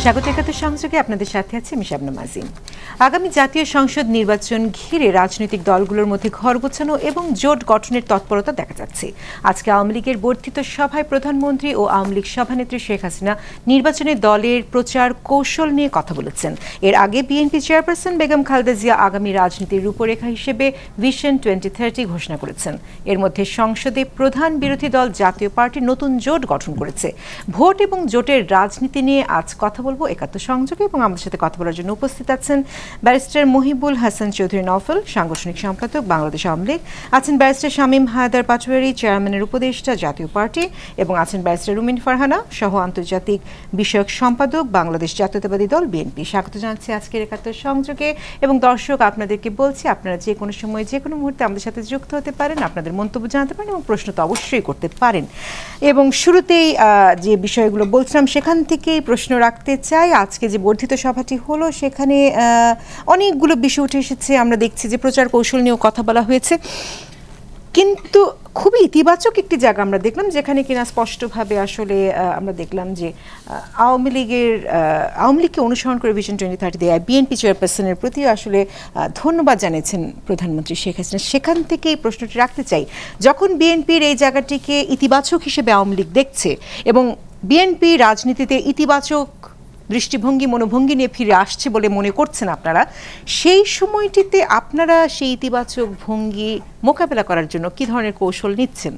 স্বাগত একাত্তর সংযোগে আপনাদের সাথে আছে আমি শাবনাম আজিম। আগামী জাতীয় সংসদ নির্বাচন ঘিরে রাজনৈতিক দলগুলোর মধ্যে ঘর গোছানো এবং জোট গঠনের তৎপরতা দেখা যাচ্ছে। আজকে আওয়ামী লীগের বর্ধিত সভায় প্রধানমন্ত্রী ও আওয়ামী লীগ সভানেত্রী শেখ হাসিনা নির্বাচনে দলের প্রচার কৌশল নিয়ে কথা বলেছেন। এর আগে বিএনপি চেয়ারপারসন বেগম খালেদা জিয়া আগামী রাজনীতির রূপরেখা হিসেবে ভিশন 2030 ঘোষণা করেছেন। এর মধ্যে সংসদে প্রধান বিরোধী দল জাতীয় পার্টি নতুন জোট গঠন করেছে। ভোট এবং জোটের রাজনীতি নিয়ে আজ কথা বলবো একাত্তর সংযোগে, এবং আমাদের সাথে কথা বলার জন্য উপস্থিত আছেন ব্যারিস্টার মাহবুবুল হাসান চৌধুরী নওফেল, সাংগঠনিক সম্পাদক বাংলাদেশ আওয়ামী লীগ, আছেন ব্যারিস্টার শামীম হায়দার পাটওয়ারি, চেয়ারম্যানের উপদেষ্টা জাতীয় পার্টি, এবং আছেন ব্যারিস্টার রুমিন ফারহানা, সহ আন্তর্জাতিক বিষয়ক সম্পাদক বাংলাদেশ জাতীয়তাবাদী দল বিএনপি। স্বাগত জানাচ্ছি আজকের একাত্তর সংযোগে। এবং দর্শক, আপনাদেরকে বলছি আপনারা যে কোনো সময় যে কোনো মুহূর্তে আমাদের সাথে যুক্ত হতে পারেন, আপনাদের মন্তব্য জানাতে পারেন এবং প্রশ্ন তো অবশ্যই করতে পারেন। এবং শুরুতেই যে বিষয়গুলো বলছিলাম সেখান থেকেই প্রশ্ন রাখতে চাই। আজকে যে বর্ধিত সভাটি হলো সেখানে অনেকগুলো বিষয় উঠে এসেছে। আমরা দেখছি যে প্রচার কৌশল নিয়েও কথা বলা হয়েছে, কিন্তু খুবই ইতিবাচক একটি জায়গা আমরা দেখলাম যেখানে কিনা স্পষ্টভাবে আসলে আমরা দেখলাম যে আওয়ামী লীগকে অনুসরণ করে ভিশন 2030 দেয় বিএনপি চেয়ারপারসনের প্রতিও আসলে ধন্যবাদ জানিয়েছেন প্রধানমন্ত্রী শেখ হাসিনা। সেখান থেকে এই প্রশ্নটি রাখতে চাই, যখন বিএনপির এই জায়গাটিকে ইতিবাচক হিসেবে আওয়ামী লীগ দেখছে এবং বিএনপি রাজনীতিতে ইতিবাচক দৃষ্টিভঙ্গি মনোভঙ্গি নিয়ে ফিরে আসছে বলে মনে করছেন আপনারা, সেই সময়টিতে আপনারা সেই ইতিবাচক ভঙ্গি মোকাবেলা করার জন্য কি ধরনের কৌশল নিচ্ছেন?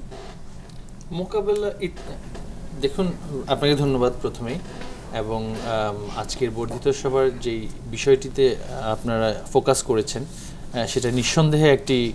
দেখুন, আপনাকে ধন্যবাদ প্রথমেই, এবং আজকের বর্ধিত সভার যেই বিষয়টিতে আপনারা ফোকাস করেছেন সেটা নিঃসন্দেহে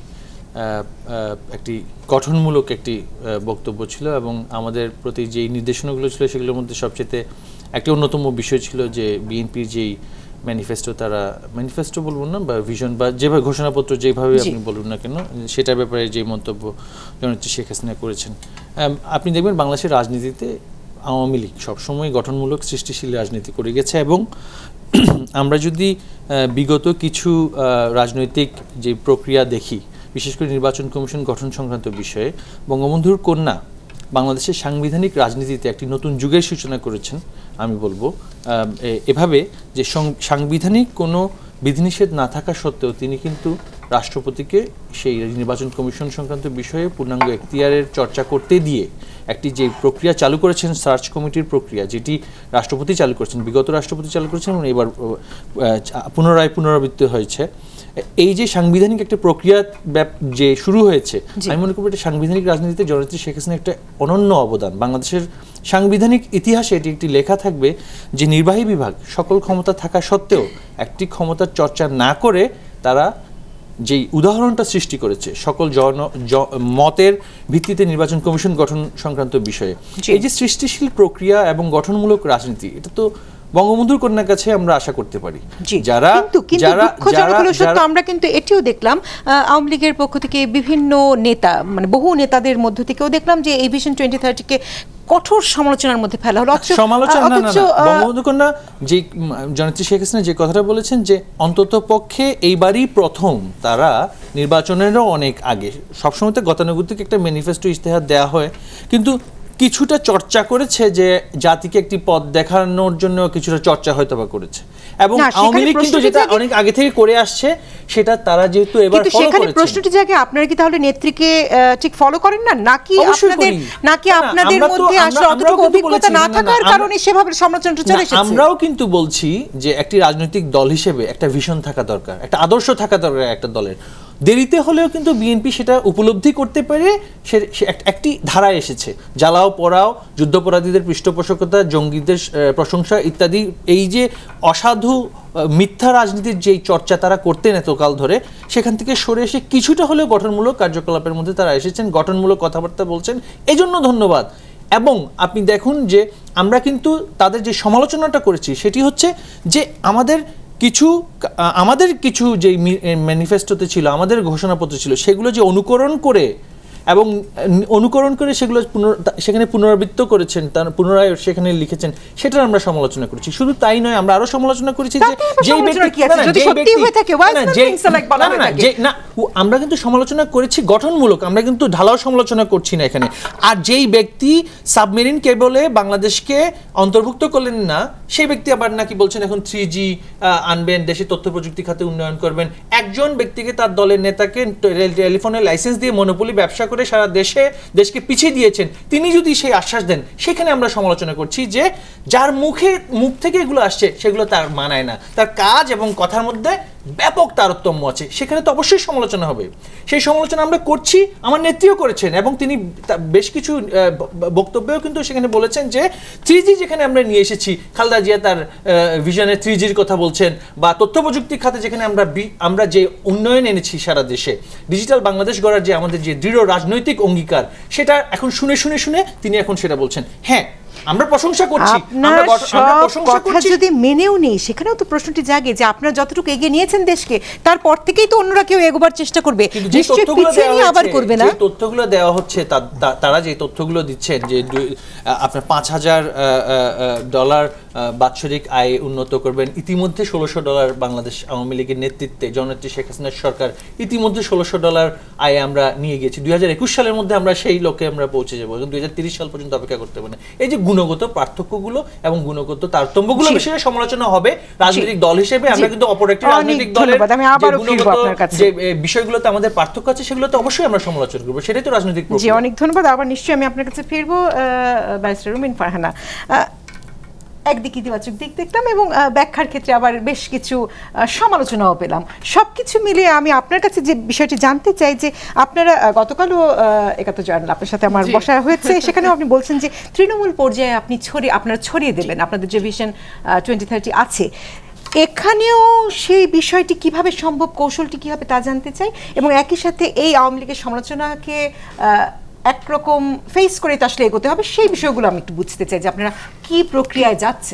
একটি গঠনমূলক একটি বক্তব্য ছিল, এবং আমাদের প্রতি যেই নির্দেশনাগুলো ছিল সেগুলোর মধ্যে সবচেয়ে একটি অন্যতম বিষয় ছিল যে বিএনপির যেই ম্যানিফেস্টো বলবো না, বা ভিশন, বা যেভাবে ঘোষণাপত্র যেভাবে আপনি বলুন না কেন, সেটার ব্যাপারে যে মন্তব্য জননেত্রী শেখ হাসিনা করেছেন। আপনি দেখবেন বাংলাদেশের রাজনীতিতে আওয়ামী লীগ সবসময় গঠনমূলক সৃষ্টিশীল রাজনীতি করে গেছে, এবং আমরা যদি বিগত কিছু রাজনৈতিক যে প্রক্রিয়া দেখি, বিশেষ করে নির্বাচন কমিশন গঠন সংক্রান্ত বিষয়ে, বঙ্গবন্ধুর কন্যা বাংলাদেশের সাংবিধানিক রাজনীতিতে একটি নতুন যুগের সূচনা করেছেন। আমি বলবো এভাবে যে সাংবিধানিক কোনো বিধিনিষেধ না থাকা সত্ত্বেও তিনি কিন্তু রাষ্ট্রপতিকে সেই নির্বাচন কমিশন সংক্রান্ত বিষয়ে পূর্ণাঙ্গ এখতিয়ারের চর্চা করতে দিয়ে একটি যে প্রক্রিয়া চালু করেছেন, সার্চ কমিটির প্রক্রিয়া, যেটি রাষ্ট্রপতি চালু করেছেন, বিগত রাষ্ট্রপতি চালু করেছেন, এবং এবার পুনরাবৃত্তি হয়েছে। এই যে সাংবিধানিক একটা প্রক্রিয়া যে শুরু হয়েছে, আমি মনে করব এটা সাংবিধানিক রাজনীতিতে জননেত্রী শেখ হাসিনার একটা অনন্য অবদান। বাংলাদেশের সাংবিধানিক ইতিহাসে এটি একটি লেখা থাকবে যে নির্বাহী বিভাগ সকল ক্ষমতা থাকা সত্ত্বেও একটি ক্ষমতার চর্চা না করে তারা যেই উদাহরণটা সৃষ্টি করেছে সকল মতের ভিত্তিতে নির্বাচন কমিশন গঠন সংক্রান্ত বিষয়ে, এই যে সৃষ্টিশীল প্রক্রিয়া এবং গঠনমূলক রাজনীতি, এটা তো বঙ্গবন্ধুর কন্যার কাছে আমরা আশা করতে পারি। আমরা কিন্তু এটিও দেখলাম আওয়ামী লীগের পক্ষ থেকে বিভিন্ন নেতা, মানে বহু নেতাদের মধ্য থেকেও দেখলাম যে এই ভিশন 2030-কে কঠোর সমালোচনার মধ্যে ফেলা হলো। বঙ্গবন্ধু কন্যা যে জননেত্রী শেখ হাসিনা যে কথাটা বলেছেন যে অন্তত পক্ষে এইবারই প্রথম তারা নির্বাচনেরও অনেক আগে, সবসময় তো গতানুগতিক একটা ম্যানিফেস্টো ইশতেহার দেওয়া হয়, কিন্তু কিছুটা চর্চা করেছে যে জাতিকে একটি পথ দেখানোর জন্য কিছুটা চর্চা হয়তো বা করেছে, এবং আওয়ামী লীগ কিন্তু যেটা অনেক আগে থেকে করে আসছে সেটা তারা যেহেতু এবার ফলো করেছে। সেখানে প্রশ্নটি জায়গায় আপনারা কি তাহলে নেত্রীকে ঠিক ফলো করেন না, নাকি আপনাদের মধ্যে আসলে অতটুকু অভিজ্ঞতা না থাকার কারণে সেভাবে সমালোচনাটা চলে এসেছে? আমরাও কিন্তু বলছি যে একটি রাজনৈতিক দল হিসেবে একটা ভিশন থাকা দরকার, একটা আদর্শ থাকা দরকার একটা দলের। দেরিতে হলেও কিন্তু বিএনপি সেটা উপলব্ধি করতে পেরে একটি ধারায় এসেছে। জ্বালাও পোড়াও, যুদ্ধাপরাধীদের পৃষ্ঠপোষকতা, জঙ্গিদের প্রশংসা ইত্যাদি, এই যে অসাধু মিথ্যা রাজনীতির যেই চর্চা তারা করতেন এতকাল ধরে, সেখান থেকে সরে এসে কিছুটা হলেও গঠনমূলক কার্যকলাপের মধ্যে তারা এসেছেন, গঠনমূলক কথাবার্তা বলছেন, এজন্য ধন্যবাদ। এবং আপনি দেখুন যে আমরা কিন্তু তাদের যে সমালোচনাটা করেছি সেটি হচ্ছে যে আমাদের কিছু যে ম্যানিফেস্টোতে ছিল, আমাদের ঘোষণাপত্র ছিল, সেগুলো যে অনুকরণ করে এবং অনুকরণ করে সেগুলো সেখানে পুনরাবৃত্ত করেছেন, তার পুনরায় সেখানে লিখেছেন, সেটার আমরা সমালোচনা করেছি। শুধু তাই নয়, আমরা আরো সমালোচনা করেছি যে আমরা কিন্তু সমালোচনা করেছি গঠনমূলক, আমরা কিন্তু ঢালাও সমালোচনা করছি না এখানে। আর যেই ব্যক্তি সাবমেরিন কেবলে বাংলাদেশকে অন্তর্ভুক্ত করলেন না, সেই ব্যক্তি আবার নাকি বলছেন এখন 3G আনবেন, দেশে তথ্য প্রযুক্তি খাতে উন্নয়ন করবেন। একজন ব্যক্তিকে, তার দলের নেতাকে টেলিফোনের লাইসেন্স দিয়ে মনোপলি ব্যবসা করে সারা দেশকে পিছিয়ে দিয়েছেন, তিনি যদি সেই আশ্বাস দেন, সেখানে আমরা সমালোচনা করছি যে যার মুখ থেকে এগুলো আসছে সেগুলো তার মানায় না, তার কাজ এবং কথার মধ্যে ব্যাপক তারতম্য আছে, সেখানে তো অবশ্যই সমালোচনা হবে। সেই সমালোচনা আমরা করছি, আমার নেত্রীও করেছেন, এবং তিনি বেশ কিছু বক্তব্যেও কিন্তু সেখানে বলেছেন যে 3G যেখানে আমরা নিয়ে এসেছি, খালেদা জিয়া তার ভিশনের 3Gর কথা বলছেন, বা তথ্য প্রযুক্তি খাতে যেখানে আমরা যে উন্নয়ন এনেছি সারা দেশে, ডিজিটাল বাংলাদেশ গড়ার যে আমাদের যে দৃঢ় রাজনৈতিক অঙ্গীকার, সেটা এখন শুনে তিনি এখন সেটা বলছেন। হ্যাঁ, আমরা প্রশংসা করছি, আমরা প্রশংসা করছি, যদি মেনেও নেই, সেখানেও তো প্রশ্নটি জাগে যে আপনারা যতটুকু এগিয়ে নিয়েছেন দেশকে, তারপর থেকেই তো অন্যরা কেউ এগোবার চেষ্টা করবে, নিশ্চয়ই পিছিয়ে নিয়ে আবার করবে না। যে তথ্যগুলো দেওয়া হচ্ছে, তারা যে তথ্যগুলো দিচ্ছেন যে আপনার $5,000 বাৎসরিক আয় উন্নত করবেন, ইতিমধ্যে $1,600 বাংলাদেশ আওয়ামী লীগের নেতৃত্বে জননেত্রী শেখ হাসিনার সরকার ইতিমধ্যে $1,600 আয় আমরা নিয়ে গেছি। 2021 সালের মধ্যে আমরা সেই লক্ষ্যে আমরা পৌঁছে যাবো, 2030 সাল পর্যন্ত অপেক্ষা করতে হবে না। এই যে গুণগত পার্থক্যগুলো এবং গুণগত তারতম্যগুলো বিষয়ে সমালোচনা হবে। রাজনৈতিক দল হিসেবে আমরা কিন্তু অপর একটি রাজনৈতিক দলের যে বিষয়গুলোতে আমাদের পার্থক্য আছে, সেগুলোতে অবশ্যই আমরা সমালোচনা করবো, সেটাই তো রাজনৈতিক প্রক্রিয়া। জি, অনেক ধন্যবাদ। আবার নিশ্চয়ই আমি আপনার কাছে ফিরবো। ব্যারিস্টার রুমিন ফারহানা, একদিক ইতিবাচক দিক দেখলাম এবং ব্যাখ্যার ক্ষেত্রে আবার বেশ কিছু সমালোচনাও পেলাম। সবকিছু মিলিয়ে আমি আপনার কাছে যে বিষয়টি জানতে চাই যে আপনারা গতকালও একাত্তর জার্নাল আপনার সাথে আমার বসা হয়েছে, সেখানেও আপনি বলছেন যে তৃণমূল পর্যায়ে আপনারা ছড়িয়ে দেবেন আপনাদের যে ভিশন 2030 আছে। এখানেও সেই বিষয়টি কিভাবে সম্ভব, কৌশলটি কি হবে তা জানতে চাই, এবং একই সাথে এই আওয়ামী লীগের সমালোচনাকে একরকম ফেস করে তো আসলে এগোতে হবে, সেই বিষয়গুলো আমি একটু বুঝতে চাই যে আপনারা কি প্রক্রিয়ায় যাচ্ছেন।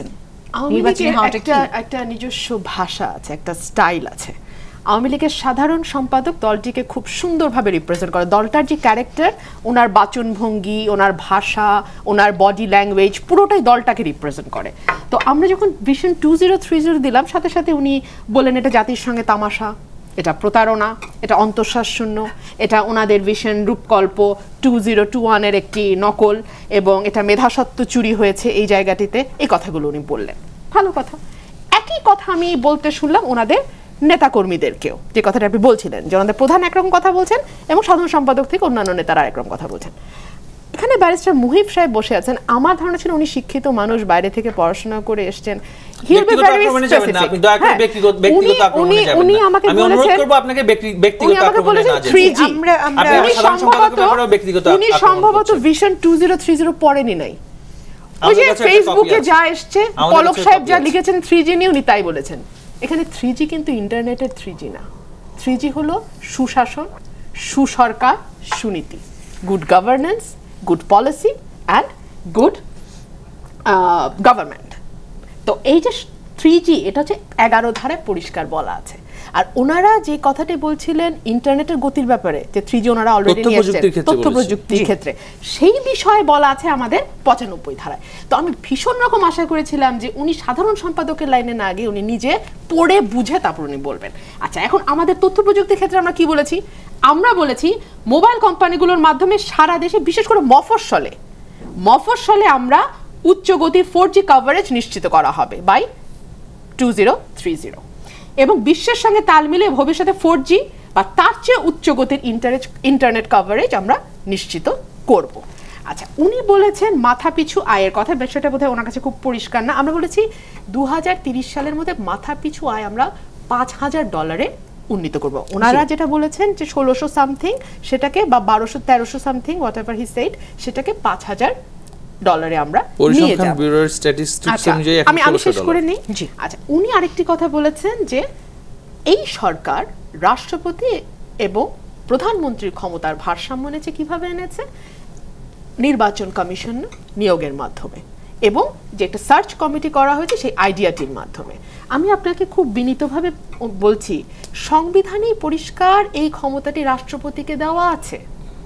একটা নিজস্ব ভাষা আছে, একটা স্টাইল আছে। আওয়ামী লীগের সাধারণ সম্পাদক দলটিকে খুব সুন্দরভাবে রিপ্রেজেন্ট করে। দলটার যে ক্যারেক্টার, ওনার বাচনভঙ্গি, ওনার ভাষা, ওনার বডি ল্যাঙ্গুয়েজ, পুরোটাই দলটাকে রিপ্রেজেন্ট করে। তো আমরা যখন ভিশন 2030 দিলাম, সাথে সাথে উনি বললেন এটা জাতির সঙ্গে তামাশা, এটা প্রতারণা, এটা অন্তঃশ্বাস শূন্য, এটা ওনাদের ভিশন রূপকল্প 2021-এর একটি নকল, এবং এটা মেধাসত্ব চুরি হয়েছে এই জায়গাটিতে। এই কথাগুলো উনি বললেন, ভালো কথা। একই কথা আমি বলতে শুনলাম ওনাদের নেতাকর্মীদেরকেও, যে কথাটা আপনি বলছিলেন যে ওনাদের প্রধান একরকম কথা বলছেন এবং সাধারণ সম্পাদক থেকে অন্যান্য নেতারা একরকম কথা বলছেন। এখানে ব্যারিস্টার মুহিব সাহেব বসে আছেন, আমার ধারণা ছিল উনি শিক্ষিত মানুষ, বাইরে থেকে পড়াশোনা করে এসেছেন। উনি আমাকে সম্ভবত ভিশন 2030 পড়েনি নাই। ওই যে ফেসবুকে যা এসছে, পলক সাহেব যা লিখেছেন 3G নিয়ে, উনি তাই বলেছেন। এখানে 3G কিন্তু ইন্টারনেটের 3G না। 3G হলো সুশাসন, সুসরকার, সুনীতি, good governance, good policy and good government. তো এই যে 3G, এটা হচ্ছে 11 ধারায় পরিষ্কার বলা আছে। আর ওনারা যে কথাটি বলছিলেন ইন্টারনেটের গতির ব্যাপারে, যে 3G ওনারা অলরেডি নিয়ে এসেছেন তথ্য প্রযুক্তির ক্ষেত্রে, সেই বিষয়ে বলা আছে আমাদের 95 ধারায়। তো আমি ভীষণ রকম আশা করেছিলাম যে উনি সাধারণ সম্পাদকের লাইনে না গিয়ে উনি নিজে পড়ে বুঝে তারপর উনি বলবেন। আচ্ছা, এখন আমাদের তথ্য প্রযুক্তির ক্ষেত্রে আমরা কি বলেছি? আমরা বলেছি মোবাইল কোম্পানিগুলোর মাধ্যমে সারা দেশে, বিশেষ করে মফস্বলে আমরা উচ্চ গতির 4G কভারেজ নিশ্চিত করা হবে বাই 2030, এবং বিশ্বের সঙ্গে তাল মিলিয়ে ভবিষ্যতে 4G বা তার চেয়ে উচ্চ গতির ইন্টারনেট কভারেজ আমরা নিশ্চিত করব। আচ্ছা, উনি বলেছেন মাথাপিছু আয়ের কথা, বিষয়টা বোধহয় ওনার কাছে খুব পরিষ্কার না। আমরা বলেছি 2030 সালের মধ্যে মাথাপিছু আয় আমরা $5,000 উন্নীত করব। ওনারা যেটা বলেছেন যে 1600 সামথিং সেটাকে, বা 1200-1300 something, whatever he said, সেটাকে $5,000 আমরা নিয়ে যাব। আমি শেষ করে নিই। আচ্ছা, উনি আরেকটি কথা বলেছেন যে এই সরকার রাষ্ট্রপতি এবং প্রধানমন্ত্রীর ক্ষমতার ভারসাম্য এনেছে। কিভাবে এনেছে? নির্বাচন কমিশন নিয়োগের মাধ্যমে, এবং যে একটা সার্চ কমিটি করা হয়েছে সেই আইডিয়াটির মাধ্যমে। আমি আপনাকে খুব বিনীতভাবে বলছি, সংবিধানেই পরিষ্কার এই ক্ষমতাটি রাষ্ট্রপতিকে দেওয়া আছে,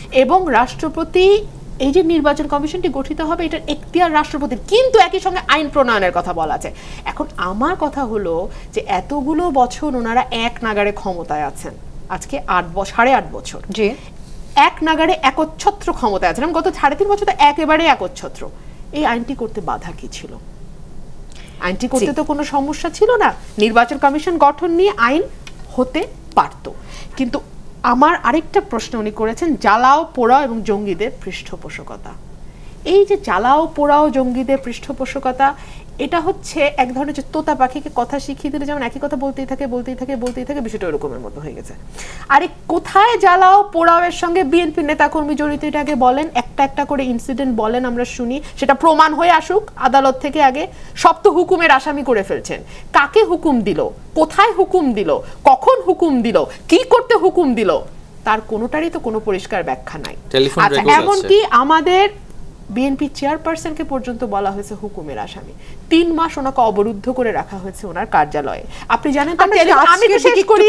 এবং রাষ্ট্রপতি এই যে নির্বাচন কমিশনটি গঠিত হবে এটার এখতিয়ার রাষ্ট্রপতির, কিন্তু একই সঙ্গে আইন প্রণয়নের কথা বলা আছে। এখন আমার কথা হলো যে এতগুলো বছর ওনারা এক নাগাড়ে ক্ষমতায় আছেন, আজকে 8.5 বছর জি এক নাগাড়ে একচ্ছত্র ক্ষমতায় আছেন, গত 3.5 বছর তো একেবারে একচ্ছত্র। এই আইনটি করতে বাধা কি ছিল? আইনটি করতে তো কোনো সমস্যা ছিল না, নির্বাচন কমিশন গঠন নিয়ে আইন হতে পারত। কিন্তু আমার আরেকটা প্রশ্ন উনি করেছেন, জ্বালাও পোড়াও এবং জঙ্গিদের পৃষ্ঠপোষকতা। এই যে জ্বালাও পোড়াও জঙ্গিদের পৃষ্ঠপোষকতা, এটা হচ্ছে এক ধরনের যে তোতা পাখিকে কথা শিখিয়ে দিলে যেমন একই কথা বলতেই থাকে বলতেই থাকে বলতেই থাকে, বিষয়টা ওরকমের মতো হয়ে গেছে। আরে কোথায় জ্বালাও পোড়াও এর সঙ্গে বিএনপি নেতাকর্মী জড়িত, এটা আগে বলেন, একটা একটা করে ইনসিডেন্ট বলেন, আমরা শুনি, সেটা প্রমাণ হয়ে আসুক আদালত থেকে। আগে সব তো হুকুমের আসামি করে ফেলছেন, কাকে হুকুম দিল, কোথায় হুকুম দিল, কখন হুকুম দিল, কি করতে হুকুম দিল, তার কোনোটারই তো কোনো পরিষ্কার ব্যাখ্যা নাই। আচ্ছা, এমনকি আমাদের বিএনপি চেয়ারপারসনকে পর্যন্ত বলা হয়েছে হুকুমের আসামি। 3 মাস ওনাকে অবরুদ্ধ করে রাখা হয়েছে ওনার কার্যালয়ে। আপনি জানেন, আমি তো শেষ করি,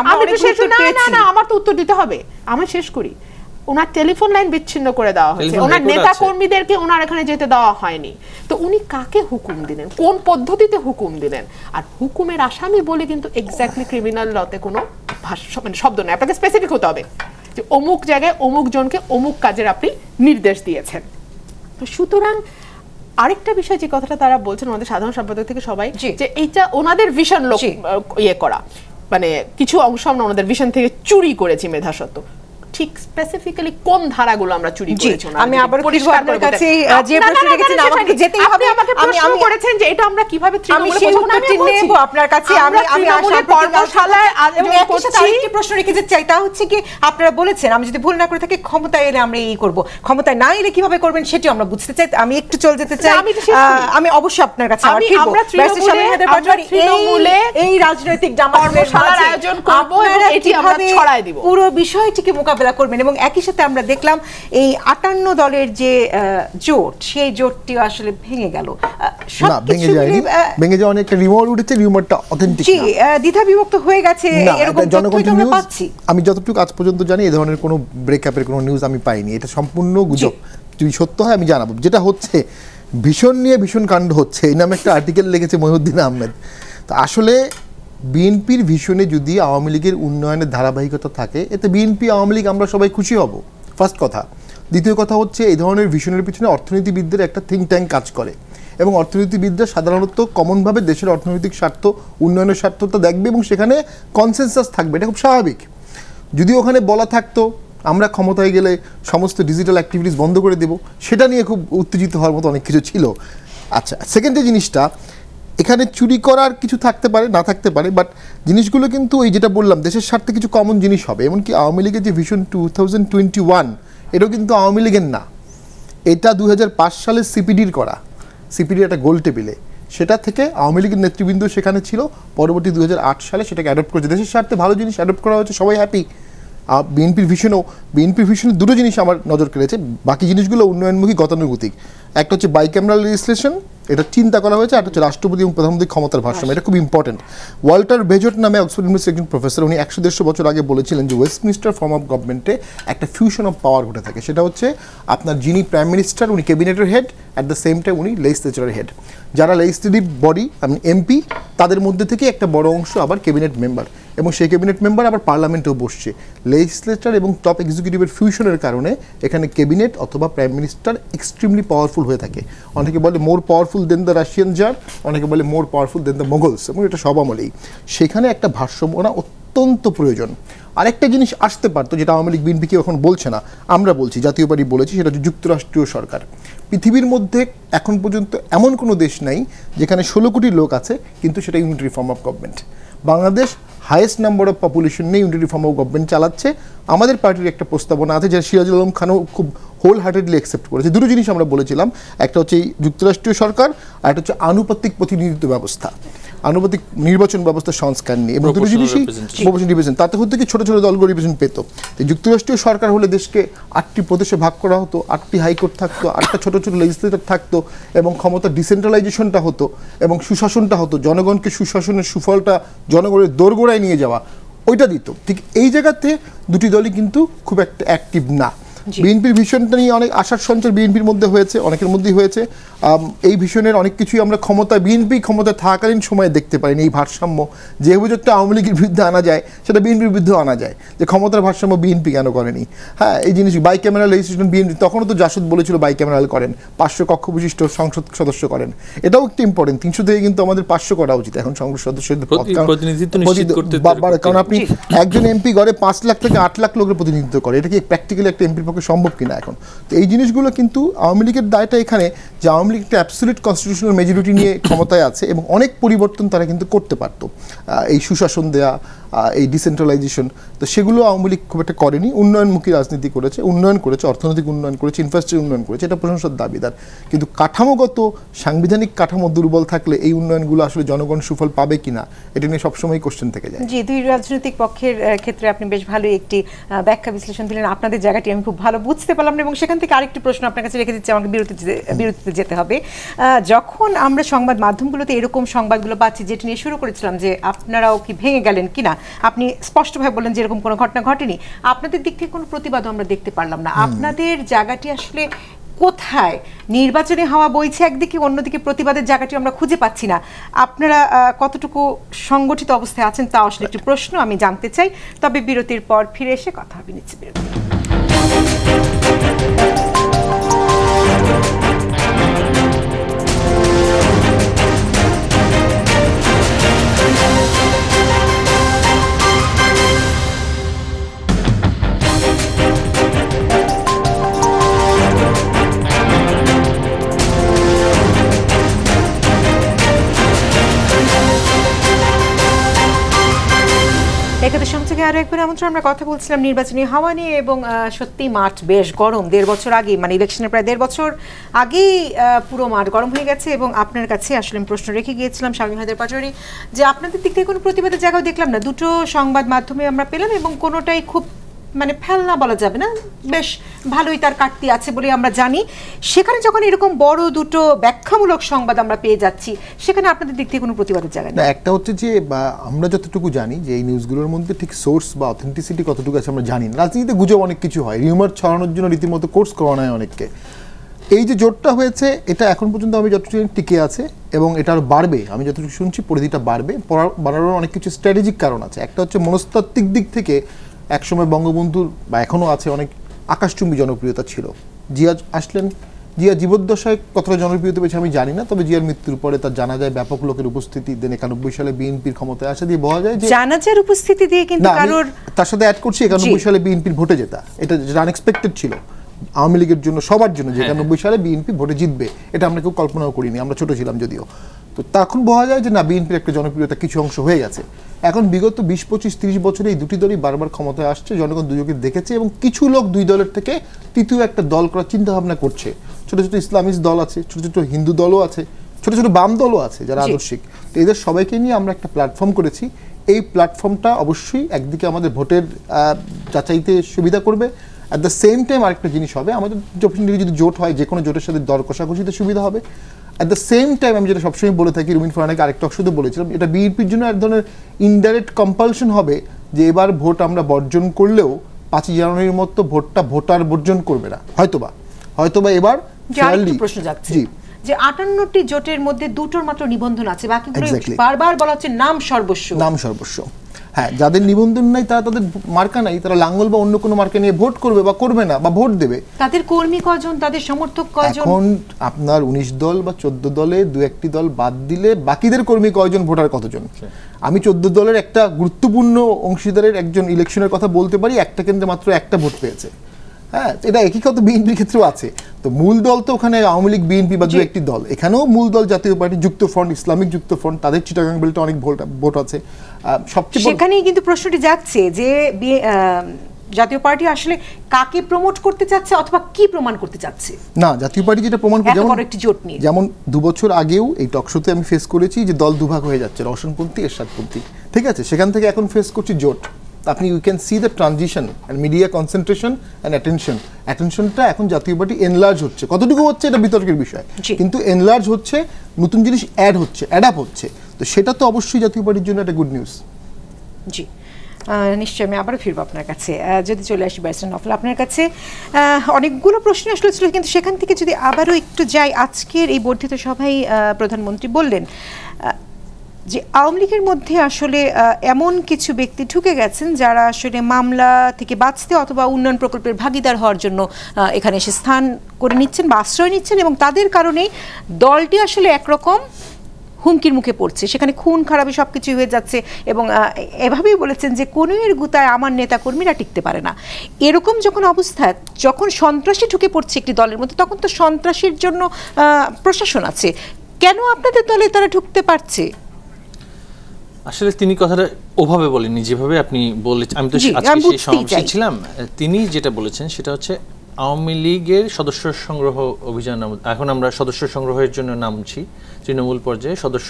না আমার তো উত্তর দিতে হবে, আমি শেষ করি। ওনার টেলিফোন লাইন বিচ্ছিন্ন করে দেওয়া হয়েছে, ওনার নেতা কর্মীদেরকে ওনার এখানে যেতে দেওয়া হয়নি। তো উনি কাকে হুকুম দিলেন, কোন পদ্ধতিতে হুকুম দিলেন? আর হুকুমের আসামি বলে কিন্তু এক্স্যাক্টলি ক্রিমিনাল লতে কোনো মানে শব্দ নেই, আপনাকে স্পেসিফিক হতে হবে যে অমুক জায়গায় অমুক জনকে অমুক কাজের আপনি নির্দেশ দিয়েছেন। সুতরাং আরেকটা বিষয় যে কথাটা তারা বলছেন আমাদের সাধারণ সম্পাদক থেকে সবাই, যে এইটা ওনাদের ভিশন ইয়ে করা, মানে কিছু অংশ আমরা ওনাদের ভিশন থেকে চুরি করেছি মেধাসত্ত্ব। ঠিক স্পেসিফিক্যালি কোন ধারাগুলো আমরা চুরি করেছি? আমি আবার পরিষ্কার কাছে যে প্রশ্ন রেখেছেন আমাকে যেতেই হবে। আমাকে প্রশ্ন করেছেন যে এটা আমরা কিভাবে তৃণমূলে নেব আপনার কাছে, আমি আশা কর্মশালায় এবং একই সাথে আরেকটি প্রশ্ন রেখেতে চাই, তা হচ্ছে কি আপনারা বলেছেন আমি যদি ভুল না করে থাকি ক্ষমতায় এলে আমরা এই করব, ক্ষমতায় না এলে কিভাবে করবেন সেটিও আমরা বুঝতে চাই। আমি একটু চলে যেতে চাই, আমি অবশ্যই আপনার কাছে আবার ফিরব। ব্যারিস্টার শামীম হায়দার পাটোয়ারী, এই রাজনৈতিক কর্মশালার আয়োজন করব এবং এটি আমরা ছড়ায় দিব, পুরো বিষয়টিকে মোকাবেলা করবেন। এবং একই সাথে আমরা দেখলাম এই 58 দলের যে জোট, সেই জোটটিও আসলে ভেঙে গেল। ভেঙে যাওয়া অনেকটা রিউমার উঠেছে, রিউমারটা অথেন্টিক না, দ্বিধা বিভক্ত হয়ে গেছে এরকম তথ্য আমরা পাচ্ছি। আমি যতটুকু আজ পর্যন্ত জানি এই ধরনের কোনো ব্রেকআপের কোনো নিউজ আমি পাইনি, এটা সম্পূর্ণ গুজব। যদি সত্য হয় আমি জানাবো। যেটা হচ্ছে ভীষণ নিয়ে ভীষণ কাণ্ড হচ্ছে, এই নামে একটা আর্টিকেল লিখেছে মহিউদ্দিন আহমেদ। তো আসলে বিএনপির ভিশনে যদি আওয়ামী লীগের উন্নয়নের ধারাবাহিকতা থাকে, এতে বিএনপি আওয়ামী লীগ আমরা সবাই খুশি হব, ফার্স্ট কথা। দ্বিতীয় কথা হচ্ছে এই ধরনের ভিশনের পিছনে অর্থনীতিবিদদের একটা থিঙ্ক ট্যাঙ্ক কাজ করে, এবং অর্থনীতিবিদরা সাধারণত কমনভাবে দেশের অর্থনৈতিক স্বার্থ, উন্নয়নের স্বার্থটা দেখবে এবং সেখানে কনসেনসাস থাকবে, এটা খুব স্বাভাবিক। যদি ওখানে বলা থাকতো আমরা ক্ষমতায় গেলে সমস্ত ডিজিটাল অ্যাক্টিভিটিস বন্ধ করে দেব, সেটা নিয়ে খুব উত্তেজিত হওয়ার মতো অনেক কিছু ছিল। আচ্ছা, সেকেন্ড যে জিনিসটা, এখানে চুরি করার কিছু থাকতে পারে, না থাকতে পারে, বাট জিনিসগুলো কিন্তু ওই যেটা বললাম দেশের স্বার্থে কিছু কমন জিনিস হবে। এমনকি আওয়ামী লীগের যে ভিশন 2021, এটাও কিন্তু আওয়ামী লীগের না, এটা 2005 সালে সিপিডির করা, সিপিডির একটা গোল টেবিলে, সেটা থেকে আওয়ামী লীগের নেতৃবৃন্দ সেখানে ছিল। পরবর্তী 2008 সালে সেটাকে অ্যাডপ্ট করেছে, দেশের স্বার্থে ভালো জিনিস অ্যাডপ্ট করা হয়েছে, সবাই হ্যাপি। বিএনপির ভিশনে দুটো জিনিস আমার নজর কেড়েছে, বাকি জিনিসগুলো উন্নয়নমুখী গতানুগতিক। একটা হচ্ছে বাইক্যামেরাল লেজিসলেশন, এটা চিন্তা করা হয়েছে, আর হচ্ছে রাষ্ট্রপতি এবং প্রধানমন্ত্রীর ক্ষমতার ভারসাম্য, এটা খুব ইম্পর্টেন্ট। ওয়াল্টার বেজট নামে অক্সফোর্ড ইউনিভার্সিটির একজন প্রফেসর, উনি 100-150 বছর আগে বলেছিলেন যে ওয়েস্টমিনিস্টার ফর্ম অফ গভর্নমেন্টে একটা ফিউশন অফ পাওয়ার ঘটে থাকে। সেটা হচ্ছে আপনার যিনি প্রাইম মিনিস্টার উনি ক্যাবিনেটের head, at the same time উনি লেজিসলেচারের হেড। যারা লেজিসলেটিভ বডি এমপি, তাদের মধ্যে থেকে একটা বড় অংশ আবার ক্যাবিনেট মেম্বার, এবং সেই ক্যাবিনেট মেম্বার আবার পার্লামেন্টেও বসছে। লেজিসলেচার এবং টপ এক্সিকিউটিভের ফিউশনের কারণে এখানে ক্যাবিনেট অথবা প্রাইম মিনিস্টার এক্সট্রিমলি পাওয়ারফুল হয়ে থাকে। অনেকে বলে more powerful than the Russian tsar, অনেকে বলে মোর পাওয়ারফুল দেন দ্য মোগলস, এবং এটা সব আমলেই সেখানে একটা ভারসাম্য অত্যন্ত প্রয়োজন। আরেকটা জিনিস আসতে পারতো, যেটা আওয়ামী লীগ বিএনপি কেউ এখন বলছে না, আমরা বলছি, জাতীয় পার্টি বলেছি, সেটা হচ্ছে যুক্তরাষ্ট্রীয় সরকার। পৃথিবীর মধ্যে এখন পর্যন্ত এমন কোনো দেশ নাই যেখানে 16 কোটি লোক আছে কিন্তু সেটা unitary form of government. Bangladesh highest number of population নিয়ে ইউনিটারি ফর্ম অফ গভর্নমেন্ট চালাচ্ছে। আমাদের পার্টির একটা প্রস্তাবনা আছে যেটা সিরাজুল আলম খানও খুব হোল হার্টেডলি অ্যাকসেপ্ট করেছে। দুটো জিনিস আমরা বলেছিলাম, একটা হচ্ছে যুক্তরাষ্ট্রীয় সরকার, আর একটা হচ্ছে আনুপাতিক প্রতিনিধিত্ব ব্যবস্থা, আনুপাতিক নির্বাচন ব্যবস্থার সংস্কার নিয়ে, এবং দুটো জিনিসই রিপ্রেজেন্ট, তাতে হচ্ছে কি ছোটো ছোটো দলগুলো রিপ্রেজেন্ট পেত। যুক্তরাষ্ট্রীয় সরকার হলে দেশকে 8টি প্রদেশে ভাগ করা হতো, 8টি হাইকোর্ট থাকতো, 8টা ছোটো ছোটো লেজিসলেটর থাকতো, এবং ক্ষমতা ডিসেন্ট্রালাইজেশনটা হতো, এবং সুশাসনটা হতো, জনগণকে সুশাসনের সুফলটা জনগণের দোরগোড়ায় নিয়ে যাওয়া, ওইটা দিত। ঠিক এই জায়গাতে দুটি দলই কিন্তু খুব একটা অ্যাক্টিভ না। বিএনপির ভিশনটা নিয়ে অনেক আশার সঞ্চার বিএনপির মধ্যে হয়েছে, অনেকের মধ্যেই হয়েছে। এই ভিশনের অনেক কিছুই আমরা বিএনপি ক্ষমতায় থাকাকালীন সময়ে দেখতে পাইনি। এই ভারসাম্য যে অভিযোগটা আওয়ামী লীগের বিরুদ্ধে আনা যায় সেটা বিএনপির বিরুদ্ধেও আনা যায়, যে ক্ষমতার ভারসাম্য বিএনপি কেন করেনি। হ্যাঁ, এই জিনিস বাই ক্যামেরাল লেজিসলেশন বিএনপি তখনও তো জাসদ বলেছিল বাই ক্যামেরাল করেন, 500 কক্ষ বিশিষ্ট সংসদ সদস্য করেন, এটাও একটু ইম্পর্টেন্ট। 300 থেকে কিন্তু আমাদের 500 করা উচিত এখন সংসদ সদস্যদের, কারণ আপনি একজন এমপি গড়ে 5 লাখ থেকে 8 লাখ লোকের প্রতিনিধিত্ব করে, এটা কি প্র্যাকটিক্যালি একটা এমপির পক্ষে সম্ভব কিনা এখন। তো এই জিনিসগুলো কিন্তু আওয়ামী লীগের দায়টা এখানে, যে আওয়ামী লীগ একটা অ্যাবসলিউট কনস্টিটিউশনাল মেজরিটি নিয়ে ক্ষমতায় আছে এবং অনেক পরিবর্তন তারা কিন্তু করতে পারত, এই সুশাসন দেয়া, এই ডিসেন্ট্রালাইজেশন, তো সেগুলো আওয়ামী লীগ খুব একটা করেনি। উন্নয়নমুখী রাজনীতি করেছে, উন্নয়ন করেছে, অর্থনৈতিক উন্নয়ন করেছে, ইনফ্রাস্ট্রাকচার উন্নয়ন করেছে, এটা প্রশংসার দাবিদার। কিন্তু কাঠামোগত সাংবিধানিক কাঠামো দুর্বল থাকলে এই উন্নয়নগুলো আসলে জনগণ সুফল পাবে কিনা, এটা নিয়ে সবসময় কোশ্চেন থেকে যায়। জি, দুই রাজনৈতিক পক্ষের ক্ষেত্রে আপনি বেশ ভালোই একটি ব্যাখ্যা বিশ্লেষণ দিলেন। আপনাদের জায়গাটি আমি খুব ভালো বুঝতে পারলাম এবং সেখান থেকে আরেকটি প্রশ্ন আপনার কাছে রেখে দিচ্ছি, আমাকে বিরতিতে যেতে হবে। যখন আমরা সংবাদ মাধ্যমগুলোতে এরকম সংবাদগুলো পাচ্ছি, যেটি নিয়ে শুরু করেছিলাম যে আপনারাও কি ভেঙে গেলেন কিনা, আপনি স্পষ্টভাবে বললেন যে এরকম কোনো ঘটনা ঘটেনি, আপনাদের দিক থেকে কোনো প্রতিবাদও আমরা দেখতে পারলাম না। আপনাদের জায়গাটি আসলে কোথায়? নির্বাচনে হাওয়া বইছে একদিকে, অন্যদিকে প্রতিবাদের জায়গাটি আমরা খুঁজে পাচ্ছি না। আপনারা কতটুকু সংগঠিত অবস্থায় আছেন তা আসলে একটি প্রশ্ন আমি জানতে চাই। তবে বিরতির পর ফিরে এসে কথা হবে। নিচ্ছে বিরতি। একাত্তর সংযোগে আরো একবার আমন্ত্রণ। আমরা কথা বলছিলাম নির্বাচনী হাওয়া নিয়ে এবং সত্যি মাঠ বেশ গরম। 1.5 বছর আগে, মানে ইলেকশনের প্রায় 1.5 বছর আগেই পুরো মাঠ গরম হয়ে গেছে। এবং আপনার কাছে আসলে প্রশ্ন রেখে গিয়েছিলাম শামীম হায়দার পাটোয়ারী, যে আপনাদের দিক থেকে কোনো প্রতিবাদের জায়গাও দেখলাম না। দুটো সংবাদ মাধ্যমে আমরা পেলাম এবং কোনোটাই খুব মানে ফেলনা বলা যাবে না, বেশ ভালোই তার কাটতি আছে বলে আমরা জানি। সেখানে যখন এরকম বড় দুটো ব্যাখ্যামূলক সংবাদ আমরা পেয়ে যাচ্ছি, সেখানে আপনাদের দিক থেকে কোনো প্রতিবাদের জায়গা নেই। একটা হচ্ছে যে আমরা যতটুকু জানি যে এই নিউজগুলোর মধ্যে ঠিক সোর্স বা অথেন্টিসিটি কতটুকু আছে আমরা জানি না। রাজনীতিতে গুজব অনেক কিছু হয়, রিউমার ছড়ানোর জন্য রীতিমতো কোর্স করানো হয় অনেককে। এই যে জোটটা হয়েছে এটা এখন পর্যন্ত আমি যতটুকু টিকে আছে এবং এটা আরও বাড়বে, আমি যতটুকু শুনছি পরিধিটা বাড়বে। বাড়ানোর অনেক কিছু স্ট্র্যাটেজিক কারণ আছে। একটা হচ্ছে মনস্তাত্ত্বিক দিক থেকে একসময় বঙ্গবন্ধুর বা এখনও আছে অনেক আকাশচুম্বী জনপ্রিয়তা ছিল। জিয়া আসলেন, জিয়া জীবদ্দশায় কতটা জনপ্রিয়তা পেয়েছে আমি জানি না, তবে জিয়ার মৃত্যুর পরে তার জানাজায় ব্যাপক লোকের উপস্থিতি, দেন 91 সালে বিএনপির ক্ষমতায় আসা দিয়ে বোঝা যায় যে জানাজার উপস্থিতি দিয়ে কিন্তু কারোর তার সাথে অ্যাড করছি 91 সালে বিএনপির ভোটে জেতা, এটা যেটা আনএক্সপেক্টেড ছিল আওয়ামী লীগের জন্য, সবার জন্য, যে 91 সালে বিএনপি ভোটে জিতবে, এটা আমরা কেউ কল্পনাও করিনি, আমরা ছোট ছিলাম যদিও। তো তখন বোঝা যায় যে না, বিএনপির একটা জনপ্রিয়তা কিছু অংশ হয়ে গেছে। এখন বিগত 20, 25, 30 বছরে এই দুটি দলই বারবার ক্ষমতায় আসছে, জনগণ দুজনকে দেখেছে এবং কিছু লোক দুই দলের থেকে তৃতীয় একটা দল করার চিন্তা ভাবনা করছে। ছোট ছোট ইসলামিস্ট দল আছে, ছোট ছোট হিন্দু দলও আছে, ছোট ছোট বাম দলও আছে যারা আদর্শিক। তো এদের সবাইকে নিয়ে আমরা একটা প্ল্যাটফর্ম করেছি। এই প্ল্যাটফর্মটা অবশ্যই একদিকে আমাদের ভোটের যাচাইতে সুবিধা করবে, অ্যাট দ্য সেম টাইম আরেকটা জিনিস হবে, আমাদের যদি জোট হয় যে কোনো জোটের সাথে দর কষাকষিতে সুবিধা হবে। অ্যাট দ্য সেম টাইম আমি যেটা সবসময় বলে থাকি, রুমিন ফারহানাকে আরেকটা অংশতে বলেছিলাম, এটা বিএনপির জন্য এক ধরনের ইনডাইরেক্ট কম্পালশন হবে যে এবার ভোট আমরা বর্জন করলেও 5 জানুয়ারির মতো ভোটটা ভোটার বর্জন করবে না, হয়তোবা এবার প্রশ্ন যাচ্ছে যে 58টি জোটের মধ্যে দুটোর মাত্র নিবন্ধন আছে, বাকিগুলো বারবার বলা হচ্ছে নাম সর্বস্ব। হ্যাঁ, যাদের নিবন্ধন নাই তারা, তাদের মার্কা নাই, তারা লাঙ্গল বা অন্য কোনো মার্কা নিয়ে ভোট করবে বা করবে না বা ভোট দেবে। তাদের কর্মী কয়জন, তাদের সমর্থক কয়জন? এখন আপনার 19 দল বা 14 দলে 2-1টি দল বাদ দিলে বাকিদের কর্মী কয়জন, ভোটার কতজন? আমি 14 দলের একটা গুরুত্বপূর্ণ অংশীদারের একজন ইলেকশনের কথা বলতে পারি, একটা কেন্দ্রে মাত্র একটা ভোট পেয়েছে। হ্যাঁ, এটা একই কথা বিএনপির ক্ষেত্রেও আছে। তো মূল দল তো ওখানে আওয়ামী লীগ, বিএনপি বা 2-1টি দল, এখানেও মূল দল জাতীয় পার্টি, যুক্ত ফ্রন্ট, ইসলামিক যুক্ত ফ্রন্ট, তাদের চিটাগাং বেল্টে অনেক ভোট আছে। সবচেয়ে সেখানেই কিন্তু প্রশ্নটি যাচ্ছে যে জাতীয় পার্টি আসলে কাকে প্রমোট করতে চাচ্ছে অথবা কি প্রমাণ করতে চাচ্ছে? না, জাতীয় পার্টি যেটা প্রমাণ করে, যেমন 2 বছর আগেও এই টকশোতে আমি ফেস করেছি যে দল দুভাগ হয়ে যাচ্ছে, রওশনপন্থী এরশাদপন্থী, ঠিক আছে? সেখান থেকে এখন ফেস করছি জোট। আপনি you can see the transition and media concentration and অ্যাটেনশনটা এখন জাতীয় পার্টি এনলার্জ হচ্ছে, কতটুকু হচ্ছে এটা বিতর্কের বিষয়, কিন্তু এনলার্জ হচ্ছে, নতুন জিনিস অ্যাডাপ্ট হচ্ছে। তো সেটা তো অবশ্যই জাতীয় পার্টির জন্য একটা গুড নিউজ। জি, নিশ্চয়ই আমি আবারও ফিরবো আপনার কাছে। যদি চলে আসি ব্যারিস্টার নওফেল, আপনার কাছে অনেকগুলো প্রশ্ন আসলে ছিল, কিন্তু সেখান থেকে যদি আবারও একটু যাই, আজকের এই বর্ধিত সভায় প্রধানমন্ত্রী বললেন যে আওয়ামী লীগের মধ্যে আসলে এমন কিছু ব্যক্তি ঢুকে গেছেন যারা আসলে মামলা থেকে বাঁচতে অথবা উন্নয়ন প্রকল্পের ভাগিদার হওয়ার জন্য এখানে এসে স্থান করে নিচ্ছেন বা আশ্রয় নিচ্ছেন, এবং তাদের কারণেই দলটি আসলে একরকম হুমকির মুখে পড়ছে, সেখানে খুন খারাপি সব কিছু হয়ে যাচ্ছে, এবং এভাবেই বলেছেন যে কোনোর গুতায় আমার নেতাকর্মীরা টিকতে পারে না। এরকম যখন অবস্থা, যখন সন্ত্রাসী ঢুকে পড়ছে একটি দলের মধ্যে, তখন তো সন্ত্রাসীর জন্য প্রশাসন আছে, কেন আপনাদের দলে তারা ঢুকতে পারছে? আসলে তিনি কথাটা ওভাবে বলেননি যেভাবে আপনি বলেছেন। আমি তো আজকে সেই সমাবেশে ছিলাম। তিনি যেটা বলেছেন সেটা হচ্ছে আওয়ামী লীগের সদস্য সংগ্রহ অভিযান, এখন আমরা সদস্য সংগ্রহের জন্য নামছি। তৃণমূল পর্যায়ে সদস্য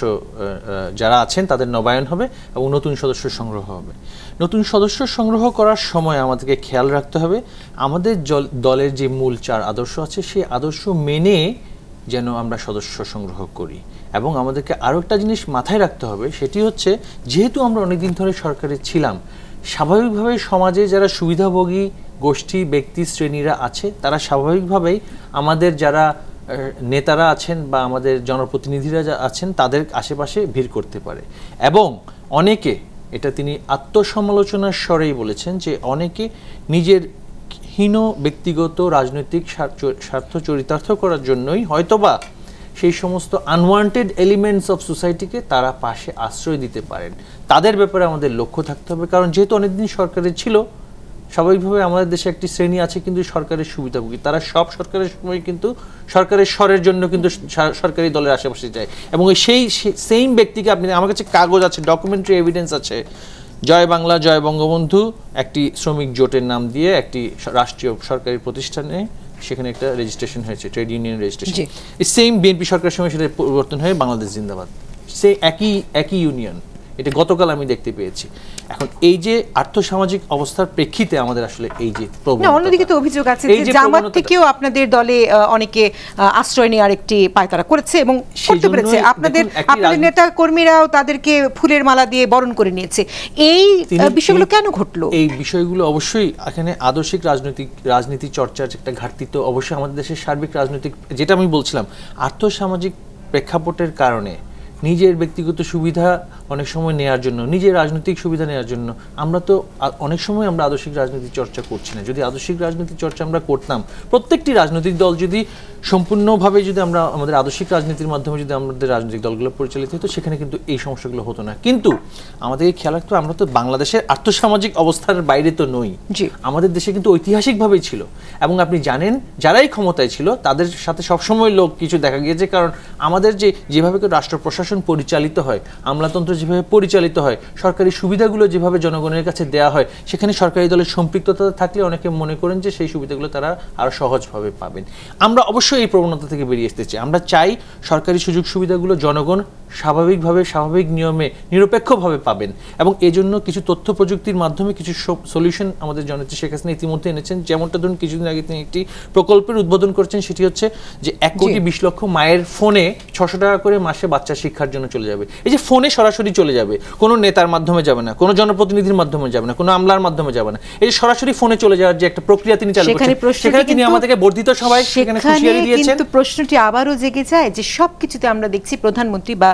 যারা আছেন তাদের নবায়ন হবে এবং নতুন সদস্য সংগ্রহ হবে। নতুন সদস্য সংগ্রহ করার সময় আমাদেরকে খেয়াল রাখতে হবে আমাদের দলের যে মূল 4 আদর্শ আছে সেই আদর্শ মেনে যেন আমরা সদস্য সংগ্রহ করি। এবং আমাদেরকে আরও একটা জিনিস মাথায় রাখতে হবে, সেটি হচ্ছে যেহেতু আমরা অনেকদিন ধরে সরকারে ছিলাম, স্বাভাবিকভাবে সমাজে যারা সুবিধাভোগী গোষ্ঠী ব্যক্তি শ্রেণীরা আছে তারা স্বাভাবিকভাবেই আমাদের যারা নেতারা আছেন বা আমাদের জনপ্রতিনিধিরা যা আছেন তাদের আশেপাশে ভিড় করতে পারে। এবং অনেকে, এটা তিনি আত্মসমালোচনার স্বরেই বলেছেন, যে অনেকে নিজের হীন ব্যক্তিগত রাজনৈতিক স্বার্থ চরিতার্থ করার জন্যই হয়তোবা সেই সমস্ত আনওয়ান্টেড এলিমেন্টস অফ সোসাইটিকে তারা পাশে আশ্রয় দিতে পারেন। তাদের ব্যাপারে আমাদের লক্ষ্য থাকতে হবে, কারণ যেহেতু অনেকদিন সরকারে ছিল, স্বাভাবিকভাবে আমাদের দেশে একটি শ্রেণী আছে কিন্তু সরকারের সুবিধাভোগী, তারা সব সরকারের সময় কিন্তু সরকারের স্বরের জন্য কিন্তু সরকারি দলের আশেপাশে যায়। এবং সেই সেম ব্যক্তিকে আপনি, আমার কাছে কাগজ আছে, ডকুমেন্টারি এভিডেন্স আছে, জয় বাংলা জয় বঙ্গবন্ধু একটি শ্রমিক জোটের নাম দিয়ে একটি রাষ্ট্রীয় সরকারি প্রতিষ্ঠানে সেখানে একটা রেজিস্ট্রেশন হয়েছে, ট্রেড ইউনিয়ন রেজিস্ট্রেশন। এই সেম বিএনপি সরকারের সময় সেটা পরিবর্তন হয়ে বাংলাদেশ জিন্দাবাদ, সেই একই ইউনিয়ন। এটা গতকাল আমি দেখতে পেয়েছি। এখন এই যে আর্থসামাজিক অবস্থার প্রেক্ষিতে আমাদের আসলে এই যে অন্যদিকে তো অভিযোগ আছে যে জামাত থেকেও আপনাদের দলে অনেকে আশ্রয় নেওয়ার একটি পায়তারা করেছে এবং করতে পেরেছে, আপনাদের নেতা কর্মীরাও তাদেরকে ফুলের মালা দিয়ে বরণ করে নিয়েছে। এই বিষয়গুলো কেন ঘটলো? এই বিষয়গুলো অবশ্যই এখানে আদর্শিক রাজনীতি চর্চার একটা ঘাটতি তো অবশ্যই আমাদের দেশের সার্বিক রাজনৈতিক, যেটা আমি বলছিলাম, আর্থসামাজিক প্রেক্ষাপটের কারণে নিজের ব্যক্তিগত সুবিধা অনেক সময় নেওয়ার জন্য, নিজের রাজনৈতিক সুবিধা নেওয়ার জন্য আমরা তো অনেক সময় আমরা আদর্শিক রাজনীতি চর্চা করছি না। যদি আদর্শিক রাজনীতি চর্চা আমরা করতাম, প্রত্যেকটি রাজনৈতিক দল যদি সম্পূর্ণভাবে যদি আমরা আমাদের আদর্শিক রাজনীতির মাধ্যমে যদি আমাদের রাজনৈতিক দলগুলো পরিচালিত হতো, সেখানে কিন্তু এই সমস্যাগুলো হতো না। কিন্তু আমাদেরকে খেয়াল রাখতে হবে, আমরা তো বাংলাদেশের আর্থসামাজিক অবস্থার বাইরে তো নই। আমাদের দেশে কিন্তু ঐতিহাসিকভাবেই ছিল, এবং আপনি জানেন যারাই ক্ষমতায় ছিল তাদের সাথে সবসময় লোক কিছু দেখা গিয়েছে। কারণ আমাদের যেভাবে রাষ্ট্র প্রশাসন পরিচালিত হয়, আমলাতন্ত্র যেভাবে পরিচালিত হয়, সরকারি সুবিধাগুলো যেভাবে জনগণের কাছে দেওয়া হয়, সেখানে সরকারি দলের সম্পৃক্ততা থাকলে অনেকে মনে করেন যে সেই সুবিধাগুলো তারা আরও সহজভাবে পাবেন। আমরা অবশ্যই এই প্রবণতা থেকে বেরিয়ে আসতে চাই। আমরা চাই সরকারি সুযোগ সুবিধাগুলো জনগণ স্বাভাবিকভাবে, স্বাভাবিক নিয়মে, নিরপেক্ষভাবে পাবেন, এবং এজন্য কিছু তথ্য প্রযুক্তির মাধ্যমে কিছু সলিউশন আমাদের জননেত্রী শেখ হাসিনা ইতিমধ্যে এনেছেন। যেমনটা ধরুন কিছুদিন আগে তিনি একটি প্রকল্পের উদ্বোধন করছেন, সেটি হচ্ছে যে 1,20,00,000 মায়ের ফোনে 600 টাকা করে মাসে বাচ্চা শিক্ষার জন্য চলে যাবে। এই যে ফোনে সরাসরি চলে যাবে, কোনো নেতার মাধ্যমে যাবে না, কোনো জনপ্রতিনিধির মাধ্যমে যাবে না, কোনো আমলার মাধ্যমে যাবে না, এই যে সরাসরি ফোনে চলে যাওয়ার যে একটা প্রক্রিয়া তিনি চালু করেছেন, সেখানে তিনি আমাদেরকে বর্ধিত সভায় সেখানে খুশিয়ারি দিয়েছেন। কিন্তু প্রশ্নটি আবারও জেগে যায় যে সবকিছুতে আমরা দেখছি প্রধানমন্ত্রী বা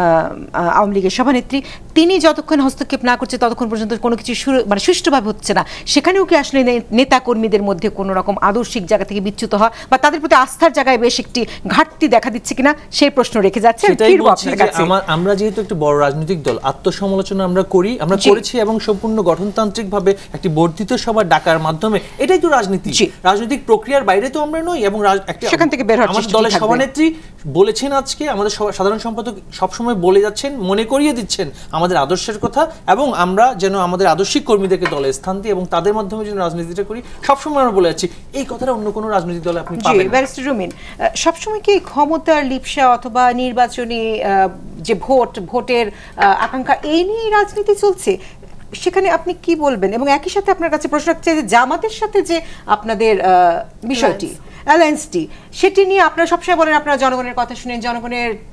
আওয়ামী লীগের সভানেত্রী তিনি যতক্ষণ হস্তক্ষেপ না করছে ততক্ষণ পর্যন্ত কোনো কিছু সুষ্ঠুভাবে হচ্ছে না। সেখানেও কি আসলে নেতা কর্মীদের মধ্যে কোনো রকম আদর্শিক জায়গা থেকে বিচ্যুত হওয়া বা তাদের প্রতি আস্থার জায়গায় বেশ একটি ঘাটতি দেখা দিচ্ছে কিনা সেই প্রশ্ন রেখে যাচ্ছে। আমরা যেহেতু একটি বড় রাজনৈতিক দল, আত্মসমালোচনা আমরা করেছি এবং সম্পূর্ণ গঠনতান্ত্রিক ভাবে একটি বর্ধিত সভা ডাকার মাধ্যমে, এটাই তো রাজনীতি। রাজনৈতিক প্রক্রিয়ার বাইরে তো আমরা নই, এবং সেখান থেকে বের হওয়ার আমাদের দলের সভানেত্রী বলেছেন, আজকে আমাদের সাধারণ সম্পাদক সবসময় বলে যাচ্ছেন, মনে করিয়ে দিচ্ছেন আমাদের আদর্শের কথা, এবং আমরা যেন আমাদের আদর্শিক কর্মীদেরকে দলে স্থান দিই এবং তাদের মাধ্যমে যেন রাজনীতিটা করি। সবসময় আমরা বলে যাচ্ছি, এই কথাটা অন্য কোনো রাজনৈতিক দলে আপনি পাবেন না। ব্যারিস্টার রুমিন, সবসময় কি ক্ষমতার লিপ্সা অথবা নির্বাচনী যে ভোটের আকাঙ্ক্ষা এই নিয়ে রাজনীতি চলছে? সেখানে আপনি কি বলবেন? এবং একই সাথে আপনার কাছে প্রশ্ন রাখতে চাই যে জামাতের সাথে যে আপনাদের বিষয়টি, অ্যালায়েন্সটি, সেটি নিয়ে আপনারা সবসময় বলেন আপনারা জনগণের কথা শুনেন, জনগণের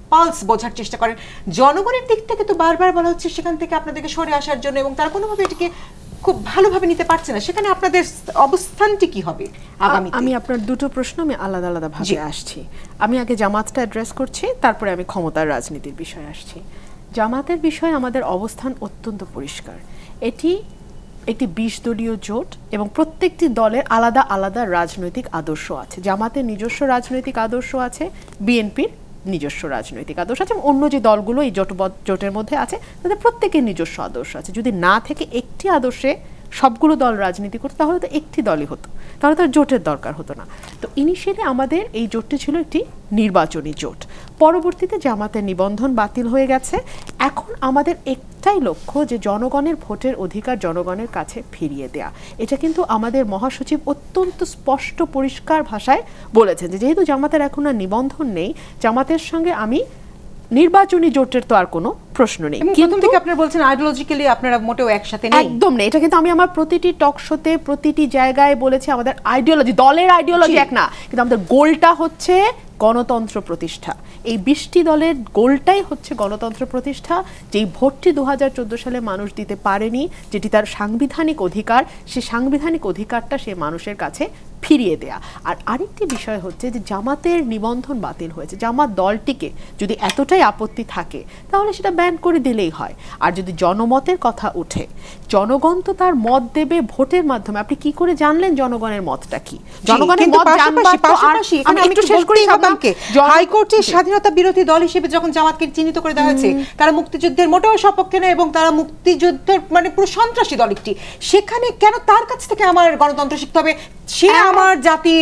পালস বোঝার চেষ্টা করেন। জনগণের দিক থেকে তো বারবার বলা হচ্ছে সেখান থেকে আপনাদেরকে সরে আসার জন্য, এবং তারা কোনোভাবে এটাকে খুব ভালোভাবে নিতে পারছে না। সেখানে আপনাদের অবস্থানটি কি হবে আগামীতে? আমি আপনার দুটো প্রশ্ন আমি আলাদা আলাদা ভাবে আসছি। আমি আগে জামাতটা অ্যাড্রেস করছি, তারপরে আমি ক্ষমতার রাজনীতির বিষয়ে আসছি। জামাতের বিষয়ে আমাদের অবস্থান অত্যন্ত পরিষ্কার। এটি একটি 20 দলীয় জোট এবং প্রত্যেকটি দলের আলাদা আলাদা রাজনৈতিক আদর্শ আছে। জামাতের নিজস্ব রাজনৈতিক আদর্শ আছে, বিএনপির নিজস্ব রাজনৈতিক আদর্শ আছে, অন্য যে দলগুলো এই জোটের মধ্যে আছে তাদের প্রত্যেকের নিজস্ব আদর্শ আছে। যদি না থেকে একটি আদর্শে সবগুলো দল রাজনীতি করতো তাহলে তো একটি দলই হতো, তাহলে তো জোটের দরকার হতো না। তো ইনিশিয়ালি আমাদের এই জোটটি ছিল একটি নির্বাচনী জোট, পরবর্তীতে জামাতের নিবন্ধন বাতিল হয়ে গেছে। এখন আমাদের একটাই লক্ষ্য যে জনগণের ভোটের অধিকার জনগণের কাছে ফিরিয়ে দেয়া। এটা কিন্তু আমাদের মহাসচিব অত্যন্ত স্পষ্ট পরিষ্কার ভাষায় বলেছেন যে যেহেতু জামাতের এখন আর নিবন্ধন নেই, জামাতের সঙ্গে আমি নির্বাচনী জোটের তো আর কোনো প্রশ্ন নেই। কিন্তু থেকে আপনারা বলছেন আইডিওলজিক্যালি আপনারা মোটেও একসাথে নেই। একদম নেই, এটা কিন্তু আমি আমার প্রতিটি টক শোতে প্রতিটি জায়গায় বলেছি আমাদের আইডিওলজি, দলের আইডিওলজি এক না, কিন্তু আমাদের গোলটা হচ্ছে গণতন্ত্র প্রতিষ্ঠা। এই 20টি দলের গোলটাই হচ্ছে গণতন্ত্র প্রতিষ্ঠা। যেই ভোটটি 2014 সালে মানুষ দিতে পারেনি, যেটি তার সাংবিধানিক অধিকার, সেই সাংবিধানিক অধিকারটা সে মানুষের কাছে ফিরিয়ে দেয়া। আর আরেকটি বিষয় হচ্ছে যে জামাতের নিবন্ধন বাতিল হয়েছে। জামাত দলটিকে যদি এতটাই আপত্তি থাকে তাহলে সেটা ব্যান করে দিলেই হয়। আর যদি জনমতের কথা উঠে, জনগণ তো তার মত দেবে ভোটের মাধ্যমে। আপনি কি করে জানলেন জনগণের মতটা কি? জনগণের মত জানবার তো আমি একটু শেষ করি। হাইকোর্টের স্বাধীনতা বিরোধী দল হিসেবে যখন জামাতকে চিহ্নিত করে দেওয়া হয়েছে, তারা মুক্তিযুদ্ধের মোটেও সপক্ষে না এবং তারা মুক্তিযুদ্ধের মানে পুরো সন্ত্রাসী দল একটি, সেখানে কেন তার কাছ থেকে আমার গণতন্ত্র শিখতে হবে? সে আমার জাতির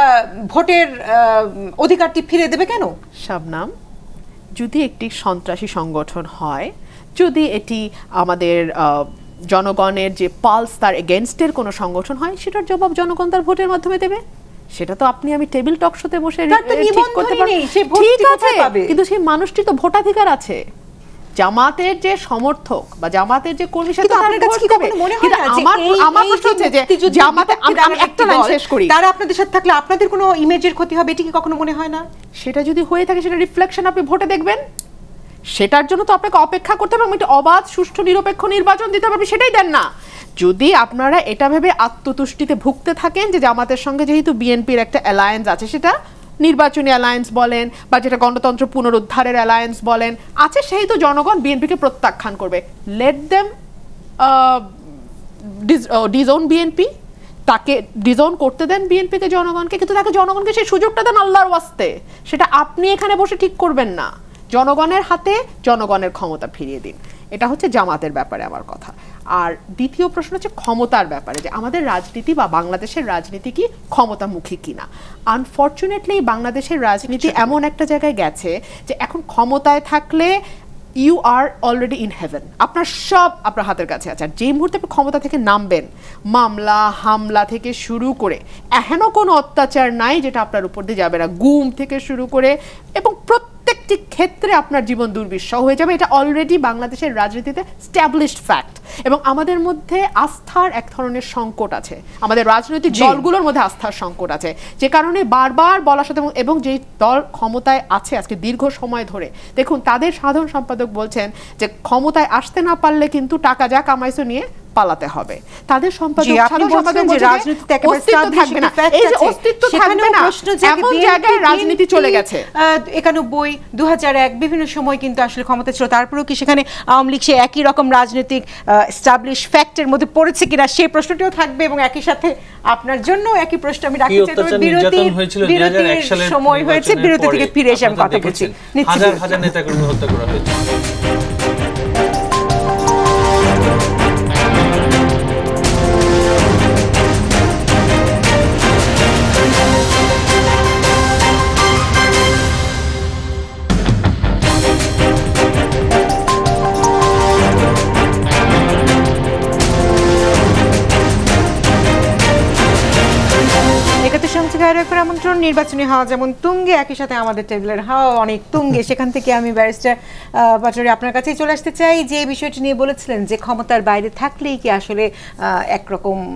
ভোটের অধিকারটি ফিরে দেবে কেন? শাবনাম, যদি একটি সন্ত্রাসী সংগঠন হয়, যদি এটি আমাদের জনগণের যে পালস তার এগেনস্টের কোনো সংগঠন হয়, সেটার জবাব জনগণ তার ভোটের মাধ্যমে দেবে। সেটা তো আপনি আমি টেবিল টক শোতে বসে ঠিক করতে পারি, ঠিক আছে, কিন্তু সেই মানুষটির তো ভোটাধিকার আছে। জামাতের যে সমর্থক বা জামাতের যে কর্মী, সেটা আপনার কাছে কি কখনো মনে হয় না যে আমার প্রশ্ন হচ্ছে যে জামাতে আমি একটা লাইন শেষ করি, তারা আপনাদের সাথে থাকলে আপনাদের কোনো ইমেজের ক্ষতি হবে, এটা কি কখনো মনে হয় না? সেটা যদি হয়ে থাকে সেটা রিফ্লেকশন আপনি ভোটে দেখবেন। সেটার জন্য তো আপনাকে অপেক্ষা করতে হবে, একটা অবাধ সুষ্ঠু নিরপেক্ষ নির্বাচন দিতে হবে, আপনি সেটাই দেন না। যদি আপনারা এটা ভেবে আত্মতুষ্টিতে ভুগতে থাকেন যে জামাতের সঙ্গে যেহেতু বিএনপির একটা অ্যালায়েন্স আছে, সেটা নির্বাচনী অ্যালায়েন্স বলেন বা যেটা গণতন্ত্র পুনরুদ্ধারের অ্যালায়েন্স বলেন আছে, সেহেতু জনগণ বিএনপিকে প্রত্যাখ্যান করবে। লেট দেম ডিজোন বিএনপি, তাকে ডিজোন করতে দেন বিএনপিকে জনগণকে, কিন্তু তাকে জনগণকে সেই সুযোগটা দেন আল্লাহর ওয়াস্তে। সেটা আপনি এখানে বসে ঠিক করবেন না। জনগণের হাতে জনগণের ক্ষমতা ফিরিয়ে দিন। এটা হচ্ছে জামাতের ব্যাপারে আমার কথা। আর দ্বিতীয় প্রশ্ন হচ্ছে ক্ষমতার ব্যাপারে, যে আমাদের রাজনীতি বা বাংলাদেশের রাজনীতি কি ক্ষমতামুখী কিনা। আনফর্চুনেটলি বাংলাদেশের রাজনীতি এমন একটা জায়গায় গেছে যে এখন ক্ষমতায় থাকলে you are already in heaven, আপনার সব আপনার হাতের কাছে আছে। আর যে মুহূর্তে আপনি ক্ষমতা থেকে নামবেন, মামলা হামলা থেকে শুরু করে এখনও কোনো অত্যাচার নাই যেটা আপনার উপর দিয়ে যাবে না, গুম থেকে শুরু করে, এবং প্রত্যেকটি ক্ষেত্রে আপনার জীবন দুর্বিষহ হয়ে যাবে। এটা অলরেডি বাংলাদেশের রাজনীতিতে স্ট্যাবলিশড ফ্যাক্ট। এবং আমাদের মধ্যে আস্থার এক ধরনের সংকট আছে, আমাদের রাজনৈতিক দলগুলোর মধ্যে আস্থার সংকট আছে, যে কারণে বারবার বলার সাথে, এবং যেই দল ক্ষমতায় আছে আজকে দীর্ঘ সময় ধরে, দেখুন তাদের সাধারণ সম্পাদক বলছেন যে ক্ষমতায় আসতে না পারলে কিন্তু টাকা যা কামাইছো নিয়ে পালাতে হবে। তাদের সম্পাদক সাধারণ সম্পাদক বলছেন রাজনীতিতে একেবারে অস্তিত্ব থাকবে না, এই যে অস্তিত্ব থাকবে না, এমন জায়গায় রাজনীতি চলে গেছে। 91, 2001 বিভিন্ন সময় কিন্তু আসলে ক্ষমতা ছিল, তারপরেও কি সেখানে আওয়ামী লীগ সে একই রকম রাজনৈতিক এস্টাবলিশ ফ্যাক্টের মধ্যে পড়েছে কিনা সেই প্রশ্নটিও থাকবে। এবং একই সাথে আপনার জন্য একই প্রশ্ন আমি রাখতে চাই, তবে বিরতির সময় হয়েছে, বিরতি থেকে ফিরে এসে আমি কথা বলছি। হাজার হাজার নেতাকর্মী হত্যা করা হয়েছে। আমন্ত্রণ, নির্বাচনী হাওয়া যেমন তুঙ্গে, একই সাথে আমাদের টেবিলের হাওয়া অনেক তুঙ্গে। সেখান থেকে আমি ব্যারিস্টার পাটোয়ারি আপনার কাছেই চলে আসতে চাই, যে বিষয়টি নিয়ে বলেছিলেন যে ক্ষমতার বাইরে থাকলেই কি আসলে একরকম